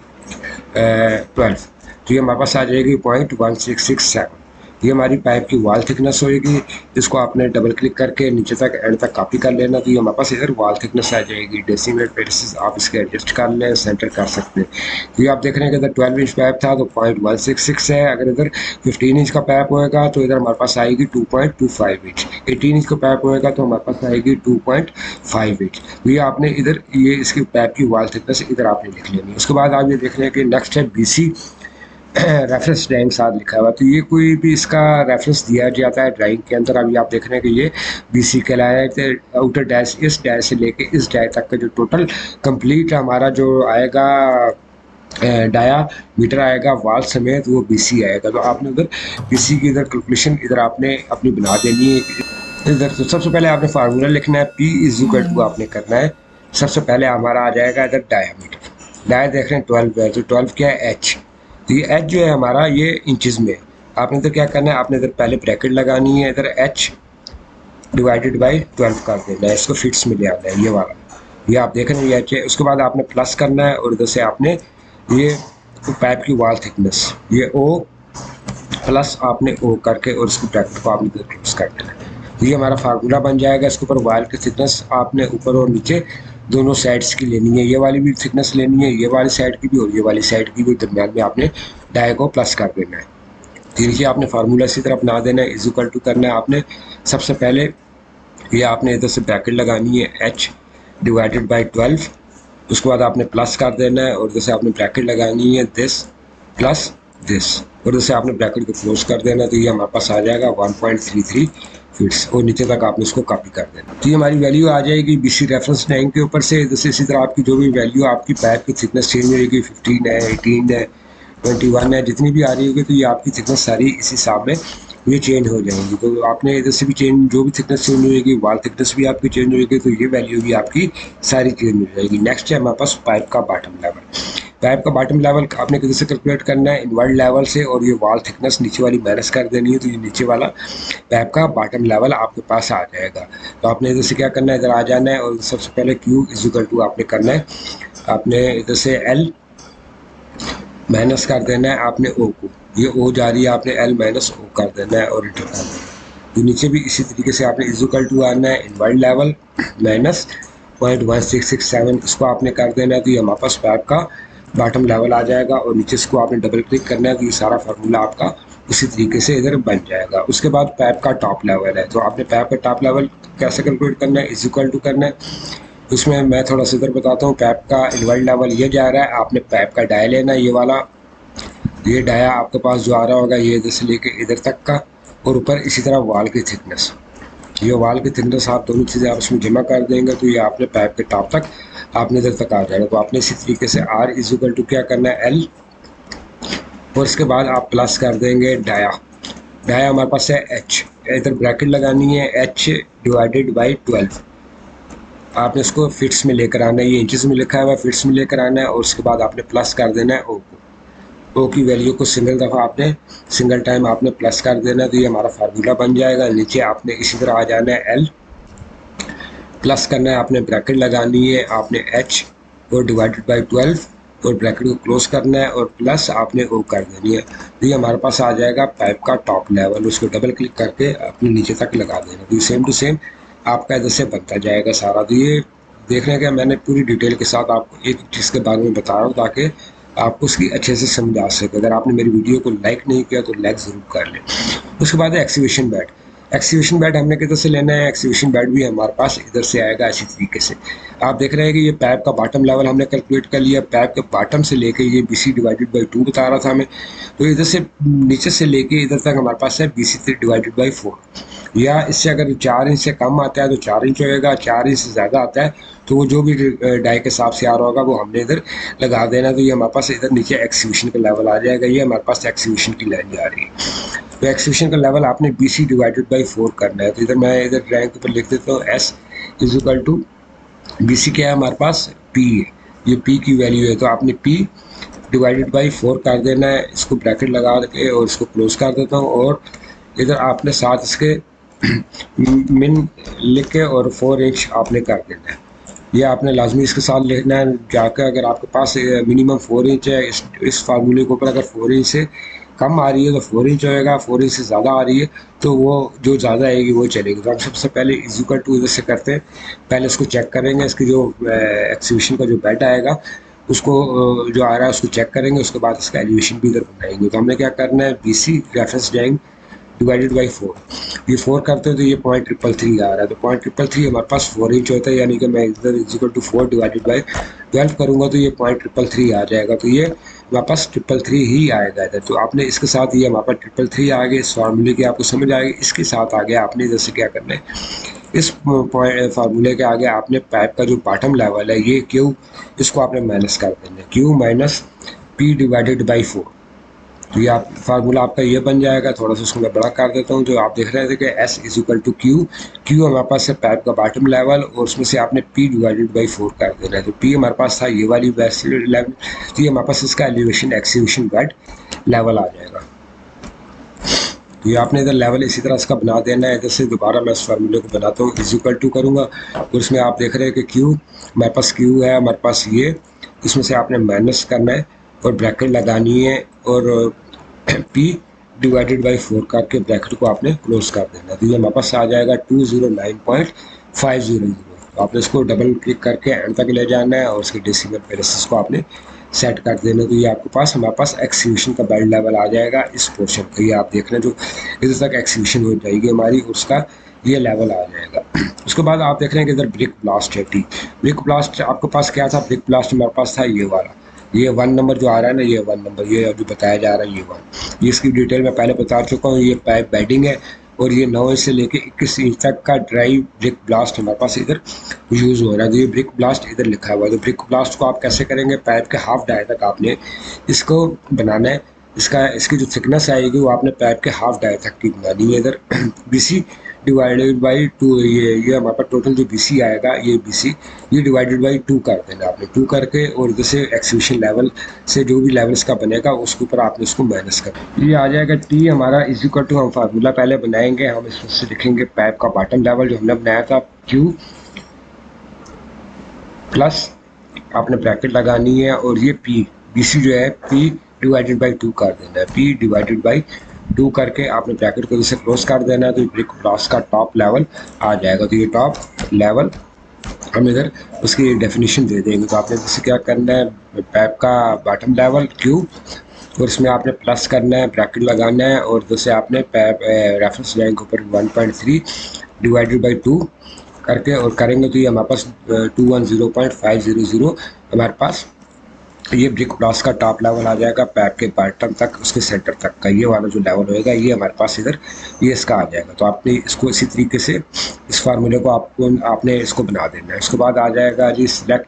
A: 12, तो ये हमारे पास आ जाएगी 0.1667। ये हमारी पाइप की वॉल थिकनेस होएगी। इसको आपने डबल क्लिक करके नीचे तक एंड तक कॉपी कर लेना। तो ये हमारे पास इधर वॉल थिकनेस आ जाएगी। डेसिमल प्लेसेस आप इसके एडजस्ट कर लें, सेंटर कर सकते हैं। तो ये आप देख रहे हैं कि इधर 12 इंच पाइप था तो 0.166 है। अगर इधर 15 इंच का पाइप होएगा तो इधर हमारे पास आएगी 2.25 इंच। 18 इंच का पाइप होएगा तो हमारे पास आएगी 2.5 इंच। तो ये आपने इधर ये इसकी पाइप की वॉल थिकनेस इधर आपने लिख लेनी। उसके बाद आप ये देख रहे हैं कि नेक्स्ट है BC रेफरेंस ड्राइंग साथ लिखा हुआ। तो ये कोई भी इसका रेफरेंस दिया जाता है ड्राइंग के अंदर। अभी आप देख रहे हैं कि ये BC कहलाया है। आउटर डैश इस डैश से लेके इस डैश तक का जो टोटल कंप्लीट हमारा जो आएगा डाया मीटर आएगा वॉल समेत वो BC आएगा। तो आपने उधर BC की इधर कैलकुलेशन इधर आपने अपनी बना देनी है। इधर तो सबसे पहले आपने फार्मूला लिखना है, P इज इक्वल टू आपने करना है। सबसे पहले हमारा आ जाएगा इधर डायामीटर। डाया देख रहे हैं 12 है, तो 12 क्या है H। तो ये H जो है हमारा ये इंचज़ में। आपने इधर क्या करना है, आपने इधर पहले ब्रैकेट लगानी है, इधर H डिवाइडेड बाई 12 कर देना है। इसको फिट्स में ले आना है ये वाला। ये आप देख रहे हैं ये एच है। उसके बाद आपने प्लस करना है और इधर से आपने ये पाइप की वॉल थिकनेस ये ओ प्लस आपने ओ करके और इसको ब्रैकेट को आपने क्लोज कर देना है। तो ये हमारा फार्मूला बन जाएगा। इसके ऊपर वाल की थिकनेस आपने ऊपर और नीचे दोनों साइड्स की लेनी है, ये वाली भी थिकनेस लेनी है, ये वाली साइड की भी और ये वाली साइड की भी, दरम्यान में आपने डाई को प्लस कर देना है। तो नीचे आपने फार्मूला इसी तरह बना देना है, इज इक्वल टू करना है आपने सबसे पहले ये आपने इधर से ब्रैकेट लगानी है h डिवाइडेड बाई 12, उसके बाद आपने प्लस कर देना है और जैसे आपने ब्रैकेट लगानी है दिस प्लस दिस और जैसे आपने ब्रैकेट को क्लोज कर देना है। तो ये हमारे पास आ जाएगा 1.33 फीट्स और नीचे तक आपने इसको कॉपी कर देना। तो ये हमारी वैल्यू आ जाएगी BC रेफरेंस टैंक के ऊपर से। जैसे इसी तरह आपकी जो भी वैल्यू आपकी पाइप की थिकनेस चेंज होगी 15 है 18 है 21 है जितनी भी आ रही होगी, तो ये आपकी थिकनेस सारी इस हिसाब में ये चेंज हो जाएंगी। तो आपने इधर से भी चेंज जो भी थिकनेस चेंज होगी वॉल थिकनेस भी आपकी चेंज होगी, तो ये वैल्यू भी आपकी सारी चेंज हो जाएगी। नेक्स्ट है हमारे पास पाइप का बॉटम लेवल। पाइप का बॉटम लेवल आपने किधर से कैलकुलेट करना है, इनवर्ड लेवल से, और ये वॉल थिकनेस नीचे वाली माइनस कर देनी है। तो ये नीचे वाला पाइप का बॉटम लेवल आपके पास आ जाएगा। तो आपने इधर से क्या करना है, इधर आ जाना है और सबसे पहले Q इज इक्वल टू आपने करना है, आपने इधर से L माइनस कर देना है आपने O को, ये O जा रही है आपने L माइनस O कर देना है और इंटर कर देना है। तो नीचे भी इसी तरीके से आपने इज इक्वल टू आना है इनवर्ड लेवल माइनस 0.1667 इसको आपने कर देना है। तो ये हमारे पास पाइप का बॉटम लेवल आ जाएगा और नीचे इसको आपने डबल क्लिक करना है। तो ये सारा फार्मूला आपका उसी तरीके से इधर बन जाएगा। उसके बाद पाइप का टॉप लेवल है, तो आपने पाइप का टॉप लेवल कैसे कैलकुलेट करना है, इज इक्वल टू करना है। उसमें मैं थोड़ा सा इधर बताता हूँ। पाइप का इनवर्ड लेवल ये जा रहा है, आपने पाइप का डाया लेना है, ये वाला ये डाया आपके पास जो आ रहा होगा ये इधर से लेके इधर तक का, और ऊपर इसी तरह वाल की थिकनेस, ये वाल की थिकनेस आप दोनों चीज़ें आप इसमें जमा कर देंगे तो ये आपने पाइप के टॉप तक आपने इधर तक आ जाएगा। तो आपने इसी तरीके से R इज इक्वल टू क्या करना है L, और इसके बाद आप प्लस कर देंगे डाया। डाया हमारे पास है H, इधर ब्रैकेट लगानी है H डिवाइडेड बाई 12, आपने इसको फिट्स में लेकर आना है, ये इंचेस में लिखा हुआ है, फिट्स में लेकर आना है और उसके बाद आपने प्लस कर देना है O को। ओ की वैल्यू को सिंगल दफ़ा आपने सिंगल टाइम आपने प्लस कर देना है। तो ये हमारा फार्मूला बन जाएगा। नीचे आपने इसी तरह आ जाना है L, प्लस करना है आपने ब्रैकेट लगानी है आपने H और डिवाइडेड बाई 12 और ब्रैकेट को क्लोज करना है और प्लस आपने O कर देनी है। तो ये हमारे पास आ जाएगा पाइप का टॉप लेवल, उसको डबल क्लिक करके अपने नीचे तक लगा देना। तो ये सेम टू सेम आपका इधर से बनता जाएगा सारा। तो ये देखने का मैंने पूरी डिटेल के साथ आपको एक चीज़ के बारे में बता रहा हूँ ताकि आपको उसकी अच्छे से समझ आ सके। अगर आपने मेरी वीडियो को लाइक नहीं किया तो लाइक ज़रूर कर लें। उसके बाद है एक्सीवेशन बेड। एक्सीवेशन बेड हमने किधर से लेना है, एक्सीवेशन बेड भी हमारे पास इधर से आएगा इसी तरीके से। आप देख रहे हैं कि ये पाइप का बॉटम लेवल हमने कैलकुलेट कर लिया, पाइप के बॉटम से लेके ये BC डिवाइडेड बाई 2 बता रहा था हमें, तो इधर से नीचे से लेके इधर तक हमारे पास है BC डिवाइडेड बाई 4, या इससे अगर 4 इंच से कम आता है तो 4 इंच होएगा, 4 इंच से ज़्यादा आता है तो वो जो भी डाई के हिसाब से आ रहा होगा वो हमने इधर लगा देना। तो ये हमारे पास इधर नीचे एक्सीवेशन का लेवल आ जाएगा, ये हमारे पास एक्सीवेशन की लाइन जा रही है। तो एक्सीवेशन का लेवल आपने BC डिवाइडेड बाई 4 करना है। तो इधर मैं इधर ड्राइंग के ऊपर लिख देता हूँ S is equal to BC क्या है हमारे पास P है, ये P की वैल्यू है। तो आपने P डिवाइडेड बाई 4 कर देना है, इसको ब्रैकेट लगा के और इसको क्लोज कर देता हूँ और इधर आपने साथ इसके मिन लिख के और 4 इंच आपने कर देना है। ये आपने लाजमी इसके साथ लिखना है जाकर, अगर आपके पास मिनिमम 4 इंच है इस फार्मूले के ऊपर अगर 4 इंच से कम आ रही है तो 4 इंच होएगा, 4 इंच से ज़्यादा आ रही है तो वो जो ज़्यादा आएगी वो चलेगी। तो हम सबसे पहले इज इक्वल टू इधर से करते हैं, पहले इसको चेक करेंगे, इसकी जो एक्सीवेशन का जो बेड आएगा उसको जो आ रहा है उसको चेक करेंगे, उसके बाद इसका एलिवेशन भी इधर बनाएंगे। तो हमने क्या करना है, BC रेफरेंस जाएंगे डिवाइडेड बाई 4, ये 4 करते हैं तो ये 0.333 आ रहा है। तो 0.333 हमारे पास 4 इंच होता है, यानी कि मैं इधर is equal to 4 divided by 12 करूँगा तो ये 0.333 आ जाएगा। तो ये हमारे पास 333 ही आएगा इधर। तो आपने इसके साथ ये हमारे पास 333 आ गए, इस फार्मूले की आपको समझ आएगी। इसके साथ आगे आपने जैसे क्या करना है, इस फार्मूले के आगे आपने पाइप का जो बॉटम लेवल है ये Q, इसको आपने माइनस कर देना है, Q minus P divided by 4। तो ये आप फार्मूला आपका ये बन जाएगा। थोड़ा सा उसको मैं बड़ा कर देता हूँ। जो आप देख रहे थे कि S is equal to Q, Q हमारे पास है पाइप का बॉटम लेवल और उसमें से आपने P डिवाइडेड बाई 4 कर देना है। तो P हमारे पास था ये वाली बेस लेवल, तो ये हमारे पास इसका एलिवेशन एक्सीवेशन बेड लेवल आ जाएगा। तो ये आपने इधर लेवल इसी तरह इसका बना देना है। इधर से दोबारा मैं इस फार्मूले को बनाता हूँ, इज इक्वल टू करूँगा और इसमें आप देख रहे हैं कि क्यू, हमारे पास क्यू है, हमारे पास ये, इसमें से आपने माइनस करना है और ब्रैकेट लगानी है और पी डिवाइडेड बाई 4 करके ब्रैकेट को आपने क्लोज कर देना। तो ये हमारे पास आ जाएगा 209.500। तो आपने इसको डबल क्लिक करके एंड तक ले जाना है और उसके डेसिमल प्लेसेस को आपने सेट कर देना। तो ये आपके पास हमारे पास एक्सीक्यूशन का बेल्ट लेवल आ जाएगा इस पोर्शन का। ये आप देख रहे हैं जो इधर तक एक्सीक्यूशन हो जाएगी हमारी, उसका ये लेवल आ जाएगा। उसके बाद आप देख रहे हैं कि इधर ब्रिक ब्लास्ट है टी। ब्रिक ब्लास्ट आपके पास क्या था, ब्रिक ब्लास्ट हमारे पास था ये वाला, ये 1 नंबर जो आ रहा है ना, ये 1 नंबर, ये जो बताया जा रहा है ये 1, ये इसकी डिटेल मैं पहले बता चुका हूँ। ये पाइप बेडिंग है और ये 9 इंच से लेके 21 इंच तक का ड्राई ब्रिक ब्लास्ट हमारे पास इधर यूज़ हो रहा है। तो ये ब्रिक ब्लास्ट इधर लिखा हुआ है। तो ब्रिक ब्लास्ट को आप कैसे करेंगे, पाइप के हाफ डाई तक आपने इसको बनाना है। इसकी जो थिकनेस आएगी वो आपने पाइप के हाफ डाई तक की बनानी है। इधर BC डिवाइडेड बाई 2, ये हमारे पास टोटल जो BC आएगा, ये BC ये डिवाइडेड बाई 2 कर देना आपने, 2 करके और इधर से एक्सीक्यूशन लेवल से जो भी लेवल इसका बनेगा उसके ऊपर आपने उसको माइनस कर, ये आ जाएगा T हमारा इज इक्वल टू, हम फार्मूला पहले बनाएंगे, हम इसमें से लिखेंगे पाइप का बॉटम लेवल जो हमने बनाया था Q प्लस आपने ब्रैकेट लगानी है और ये P BC जो है P डिवाइडेड बाई 2 कर देना है, P डिवाइडेड बाई 2 करके आपने ब्रैकेट को जैसे क्लोज कर देना है। तो ब्रिक ब्लास्ट का टॉप लेवल आ जाएगा। तो ये टॉप लेवल हम इधर उसकी डेफिनेशन दे देंगे। तो आपने जैसे क्या करना है, पाइप का बॉटम लेवल Q और इसमें आपने प्लस करना है, ब्रैकेट लगाना है और जैसे आपने पाइप रेफरेंस लाइन के ऊपर 1.3 डिवाइडेड बाई 2 करके और करेंगे तो ये हमारे पास 210.500 हमारे पास ये ब्रिक ब्लास्ट का टॉप लेवल आ जाएगा, पाइप के बॉटम तक उसके सेंटर तक का ये वाला जो लेवल होएगा ये हमारे पास इधर ये इसका आ जाएगा। तो आपने इसको इसी तरीके से इस फार्मूले को आपने इसको बना देना है। इसके बाद आ जाएगा जी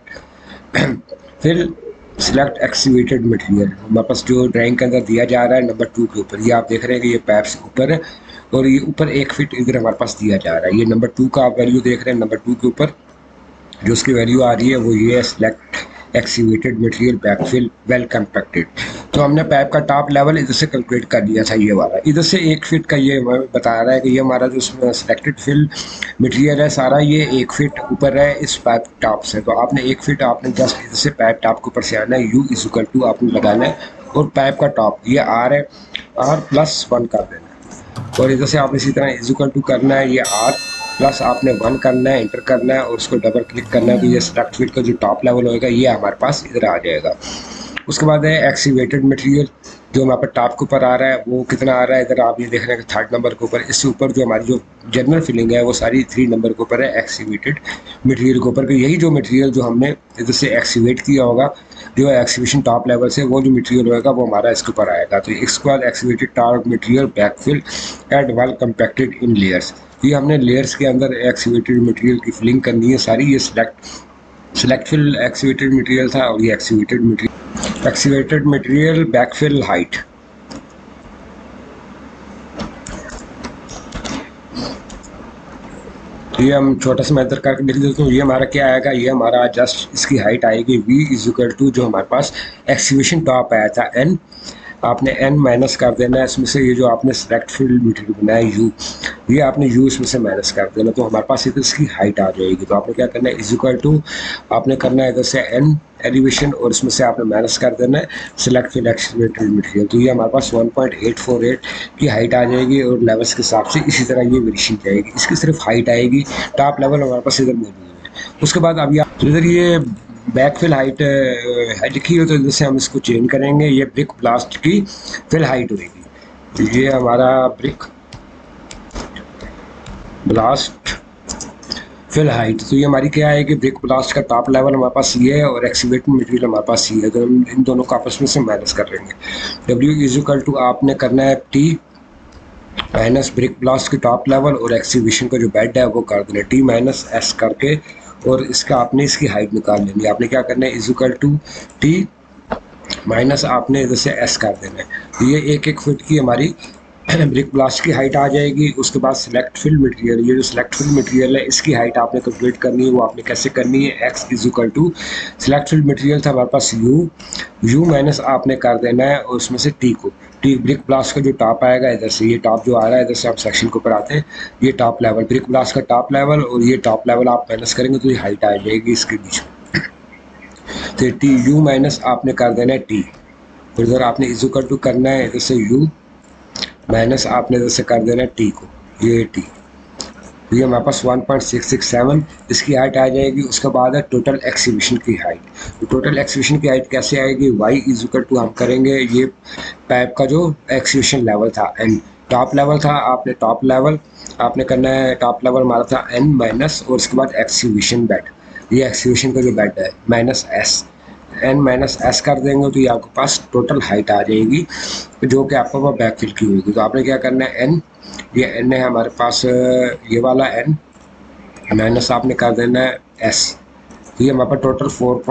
A: फिर सिलेक्ट एक्सीवेटेड मटेरियल, हमारे पास जो ड्राइंग के अंदर दिया जा रहा है नंबर 2 के ऊपर, ये आप देख रहे हैं कि ये पाइप से ऊपर है और ये ऊपर 1 फीट इधर हमारे पास दिया जा रहा है। ये नंबर 2 का आप वैल्यू देख रहे हैं, नंबर 2 के ऊपर जो उसकी वैल्यू आ रही है वो ये है, select excavated material backfill well compacted. तो हमने पाइप का टॉप लेवल इधर से कैलकुलेट कर लिया था, ये वाला इधर से 1 फीट का ये बता रहा है कि ये हमारा जो सिलेक्टेड फिल मटेरियल है सारा ये 1 फीट ऊपर है इस पाइप टॉप से। तो आपने 1 फीट आपने जस्ट इधर से पाइप टॉप के ऊपर से आना है, U इज इक्वल टू आपने लगाना है और पाइप का टॉप ये R है, R+1 कर देना है और इधर से आपने इसी तरह इज इक्वल टू करना है, ये R प्लस आपने 1 करना है, एंटर करना है और उसको डबल क्लिक करना है। तो ये सिलेक्ट फिट का जो टॉप लेवल होएगा ये हमारे पास इधर आ जाएगा। उसके बाद है एक्सीवेटेड मटेरियल जो हमारे पास टॉप के ऊपर आ रहा है वो कितना आ रहा है, इधर आप ये देख रहे हैं 3rd नंबर के ऊपर, इससे ऊपर जो हमारी जो जनरल फिलिंग है वो सारी 3 नंबर के ऊपर है एक्सीवेटेड मटेरियल के ऊपर। यही जो मटेरियल जो हमने इधर से एक्सीवेट किया होगा जो एक्सीवेशन टॉप लेवल से, वो जो मटेरियल होगा वो हमारा इसके ऊपर आएगा। तो इसके बाद excavated top material backfill and well compacted in layers, ये हमने लेयर्स के अंदर एक्सीवेटेड मटेरियल की फिलिंग करनी है सारी। ये सिलेक्ट फिल एक्सीवेटेड मटेरियल था और ये एक्सीवेटेड मटेरियल बैकफिल हाइट। ये हम छोटा सा मैं इधर करके लिख देता हूँ। ये हमारा क्या आएगा, ये हमारा जस्ट इसकी हाइट आएगी V इज इक्वल टू जो हमारे पास एक्सीवेशन टॉप आया था N, आपने N माइनस कर देना है इसमें से, ये जो आपने सिलेक्ट फील्ड मटेरियल बनाया U, ये आपने U इसमें से माइनस कर देना। तो हमारे पास इधर इसकी हाइट आ जाएगी। तो आपने क्या करना है, इज इक्वल टू आपने करना है इधर से N एलिवेशन और इसमें से आपने माइनस कर देना है सिलेक्ट फील्ड एक्सीवेटेड मटेरियल। तो ये हमारे पास 1.848 की हाइट आ जाएगी और लेवल्स के हिसाब से इसी तरह ये वेरिएशन जाएगी। इसकी सिर्फ हाइट आएगी, टॉप लेवल हमारे पास इधर मौजूद है। उसके बाद अभी आप इधर ये बैकफिल हाइट लिखी हो तो इधर से हम इसको चेंज करेंगे, ये ब्रिक ब्लास्ट की फिल हाइट होगी। तो ये हमारा ब्रिक ब्लास्ट फिल हाइट, तो ये हमारी क्या है कि ब्रिक ब्लास्ट का टॉप लेवल हमारे पास ये है और एक्सीवेटेड मटेरियल हमारे पास ये है। तो हम इन दोनों को आपस में से माइनस कर लेंगे। W इज इक्वल टू आपने करना है T माइनस ब्रिक ब्लास्ट के टॉप लेवल और एक्सीवेशन का जो बेड है वो कर देना T माइनस S करके और इसका आपने इसकी हाइट निकाल लेनी है। आपने क्या करना है, is equal to T minus आपने इधर से S कर देना है। तो ये 1-1 फीट की हमारी ब्रिक ब्लास्ट की हाइट आ जाएगी। उसके बाद सिलेक्ट फिल मटेरियल, ये जो सिलेक्ट फिल मटेरियल है इसकी हाइट आपने कैलकुलेट करनी है। वो आपने कैसे करनी है, x is equal to select fill material था हमारे पास u माइनस आपने कर देना है और उसमें से t को, टी ब्रिक ब्लास्ट का जो टॉप आएगा इधर से, ये टॉप जो आ रहा है इधर से आप सेक्शन के ऊपर आते हैं, ये टॉप लेवल ब्रिक ब्लास्ट का टॉप लेवल, और ये टॉप लेवल आप माइनस करेंगे तो ये हाइट आ जाएगी इसके बीच में। तो टी u माइनस आपने कर देना है t, और इधर आपने इज इक्वल टू करना है इधर से u माइनस आपने जैसे कर देना है टी को, ये टी, तो ये हमारे पास 1.667 इसकी हाइट आ जाएगी। उसके बाद है टोटल एक्सीबिशन की हाइट। तो टोटल एक्सीबिशन की हाइट कैसे आएगी, y इज इक्वल टू हम करेंगे ये पाइप का जो एक्सीबिशन लेवल था n, टॉप लेवल था, आपने टॉप लेवल आपने करना है, टॉप लेवल हमारा था n माइनस और उसके बाद एक्सीबिशन बेड, ये एक्सीबिशन का जो बेड है minus S, n minus S कर देंगे तो ये आपके पास टोटल हाइट आ जाएगी जो कि आपके पास बैक फिल की होगी। तो आपने क्या करना है, n, ये n है हमारे पास, ये वाला n माइनस आपने कर देना है s, तो ये हमारे पास टोटल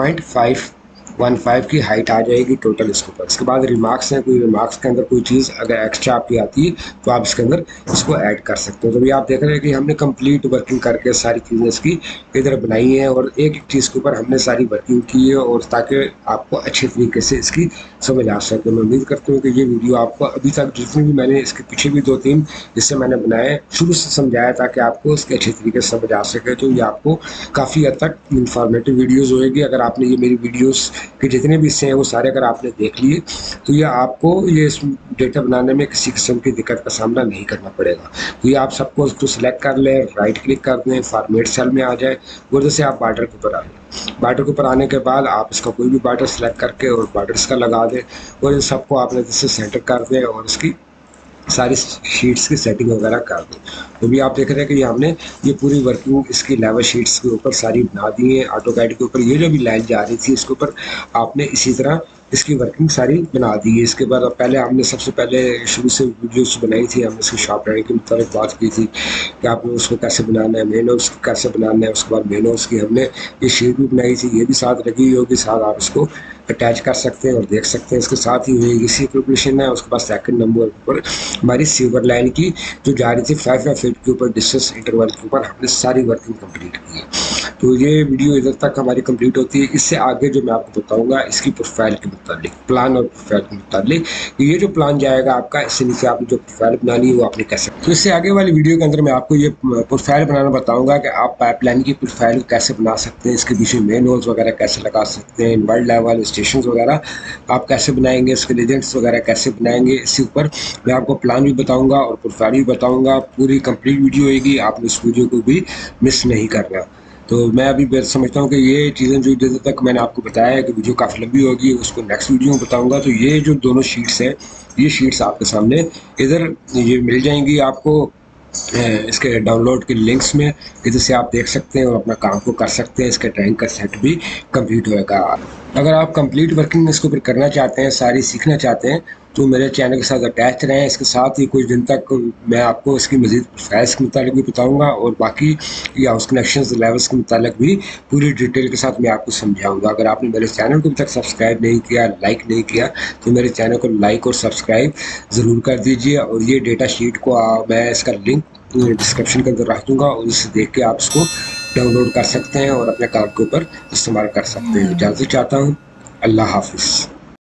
A: 4.515 की हाइट आ जाएगी टोटल इसके ऊपर। इसके बाद रिमार्क्स हैं, कोई रिमार्क्स के अंदर कोई चीज़ अगर एक्स्ट्रा आपकी आती है तो आप इसके अंदर इसको ऐड कर सकते हो। तो भी आप देख रहे हैं कि हमने कंप्लीट वर्किंग करके सारी चीज़ें इसकी इधर बनाई हैं और एक एक चीज़ के ऊपर हमने सारी वर्किंग की है, और ताकि आपको अच्छे तरीके से इसकी समझ आ सके। मैं उम्मीद करता हूँ कि ये वीडियो आपको अभी तक जितनी भी मैंने इसके पीछे भी 2-3 जिससे मैंने बनाए शुरू से समझाया ताकि आपको इसके अच्छे तरीके से समझ आ सके, तो ये आपको काफ़ी हद तक इंफॉर्मेटिव वीडियोज़ होएगी। अगर आपने ये मेरी वीडियोज़ के जितने भी हिस्से हैं वो सारे अगर आपने देख लिए तो ये आपको ये डेटा बनाने में किसी किस्म की दिक्कत का सामना नहीं करना पड़ेगा। तो ये आप सबको उसको सिलेक्ट कर लें, राइट क्लिक कर दें, फॉर्मेट सेल में आ जाए और जैसे आप बॉर्डर के ऊपर आ जाए, बॉर्डर के ऊपर आने के बाद आप इसका कोई भी बॉर्डर सेलेक्ट करके और बॉर्डर इसका लगा दें और इन सबको आपने जैसे सेंटर कर दें और इसकी सारी शीट्स की सेटिंग वगैरह कर दो। तो भी आप देख रहे हैं कि हमने ये पूरी वर्किंग इसकी लेवल शीट्स के ऊपर सारी बना दी है। ऑटो कैड के ऊपर ये जो भी लाइन जा रही थी इसके ऊपर आपने इसी तरह इसकी वर्किंग सारी बना दी है। इसके बाद पहले हमने सबसे पहले शुरू से वीडियोस बनाई थी, हमने इसकी शॉप लाइन के मुताबिक बात की थी कि आपने उसको कैसे बनाना है, मेन हाउस कैसे बनाना है। उसके बाद मेन हाउस की हमने ये शीट भी बनाई थी, ये भी साथ लगी हुई होगी, साथ आप इसको अटैच कर सकते हैं और देख सकते हैं। इसके साथ ही हुई इसी कैलकुलेशन है। उसके बाद सेकंड नंबर पर हमारी सिल्वर लाइन की जो जा रही थी 5 फीट के ऊपर डिस्टेंस इंटरवल के ऊपर हमने सारी वर्किंग कंप्लीट की है। तो ये वीडियो इधर तक हमारी कंप्लीट होती है। इससे आगे जो मैं आपको बताऊंगा इसकी प्रोफाइल के मुताबिक, प्लान और प्रोफाइल के मुताबिक, ये जो प्लान जाएगा आपका, इससे नीचे आपने जो प्रोफाइल बनानी है वो आपने कैसे। तो इससे आगे वाली वीडियो के अंदर मैं आपको ये प्रोफाइल बनाना बताऊंगा कि आप पाइपलाइन की प्रोफाइल कैसे बना सकते हैं, इसके बीच में मेन होल्स वगैरह कैसे लगा सकते हैं, वर्ल्ड लेवल स्टेशन वगैरह आप कैसे बनाएंगे, इसके लेजेंड्स वगैरह कैसे बनाएंगे। इसके ऊपर मैं आपको प्लान भी बताऊंगा और प्रोफाइल भी बताऊंगा। पूरी कंप्लीट वीडियो होगी, आपने इस वीडियो को भी मिस नहीं करना। तो मैं अभी समझता हूँ कि ये चीज़ें जो जैसे तक मैंने आपको बताया है कि वीडियो काफ़ी लंबी होगी, उसको नेक्स्ट वीडियो में बताऊंगा। तो ये जो दोनों शीट्स हैं, ये शीट्स आपके सामने इधर ये मिल जाएंगी आपको इसके डाउनलोड के लिंक्स में, इधर से आप देख सकते हैं और अपना काम को कर सकते हैं। इसके ड्राइंग का सेट भी कंप्लीट होएगा। अगर आप कंप्लीट वर्किंग इसके ऊपर करना चाहते हैं, सारी सीखना चाहते हैं, तो मेरे चैनल के साथ अटैच रहें। इसके साथ ही कुछ दिन तक मैं आपको इसकी मज़ीद प्रोफाइल्स के मुताबिक भी बताऊँगा और बाकी या हाउस कनेक्शंस लेवल्स के मुताबिक भी पूरी डिटेल के साथ मैं आपको समझाऊँगा। अगर आपने मेरे चैनल को अभी तक सब्सक्राइब नहीं किया, लाइक नहीं किया, तो मेरे चैनल को लाइक और सब्सक्राइब ज़रूर कर दीजिए। और ये डेटा शीट को मैं इसका लिंक डिस्क्रिप्शन के अंदर रख दूँगा और इससे देख के आप इसको डाउनलोड कर सकते हैं और अपने काम के ऊपर इस्तेमाल कर सकते हैं। इजाज़त चाहता हूँ। अल्लाह हाफिज़।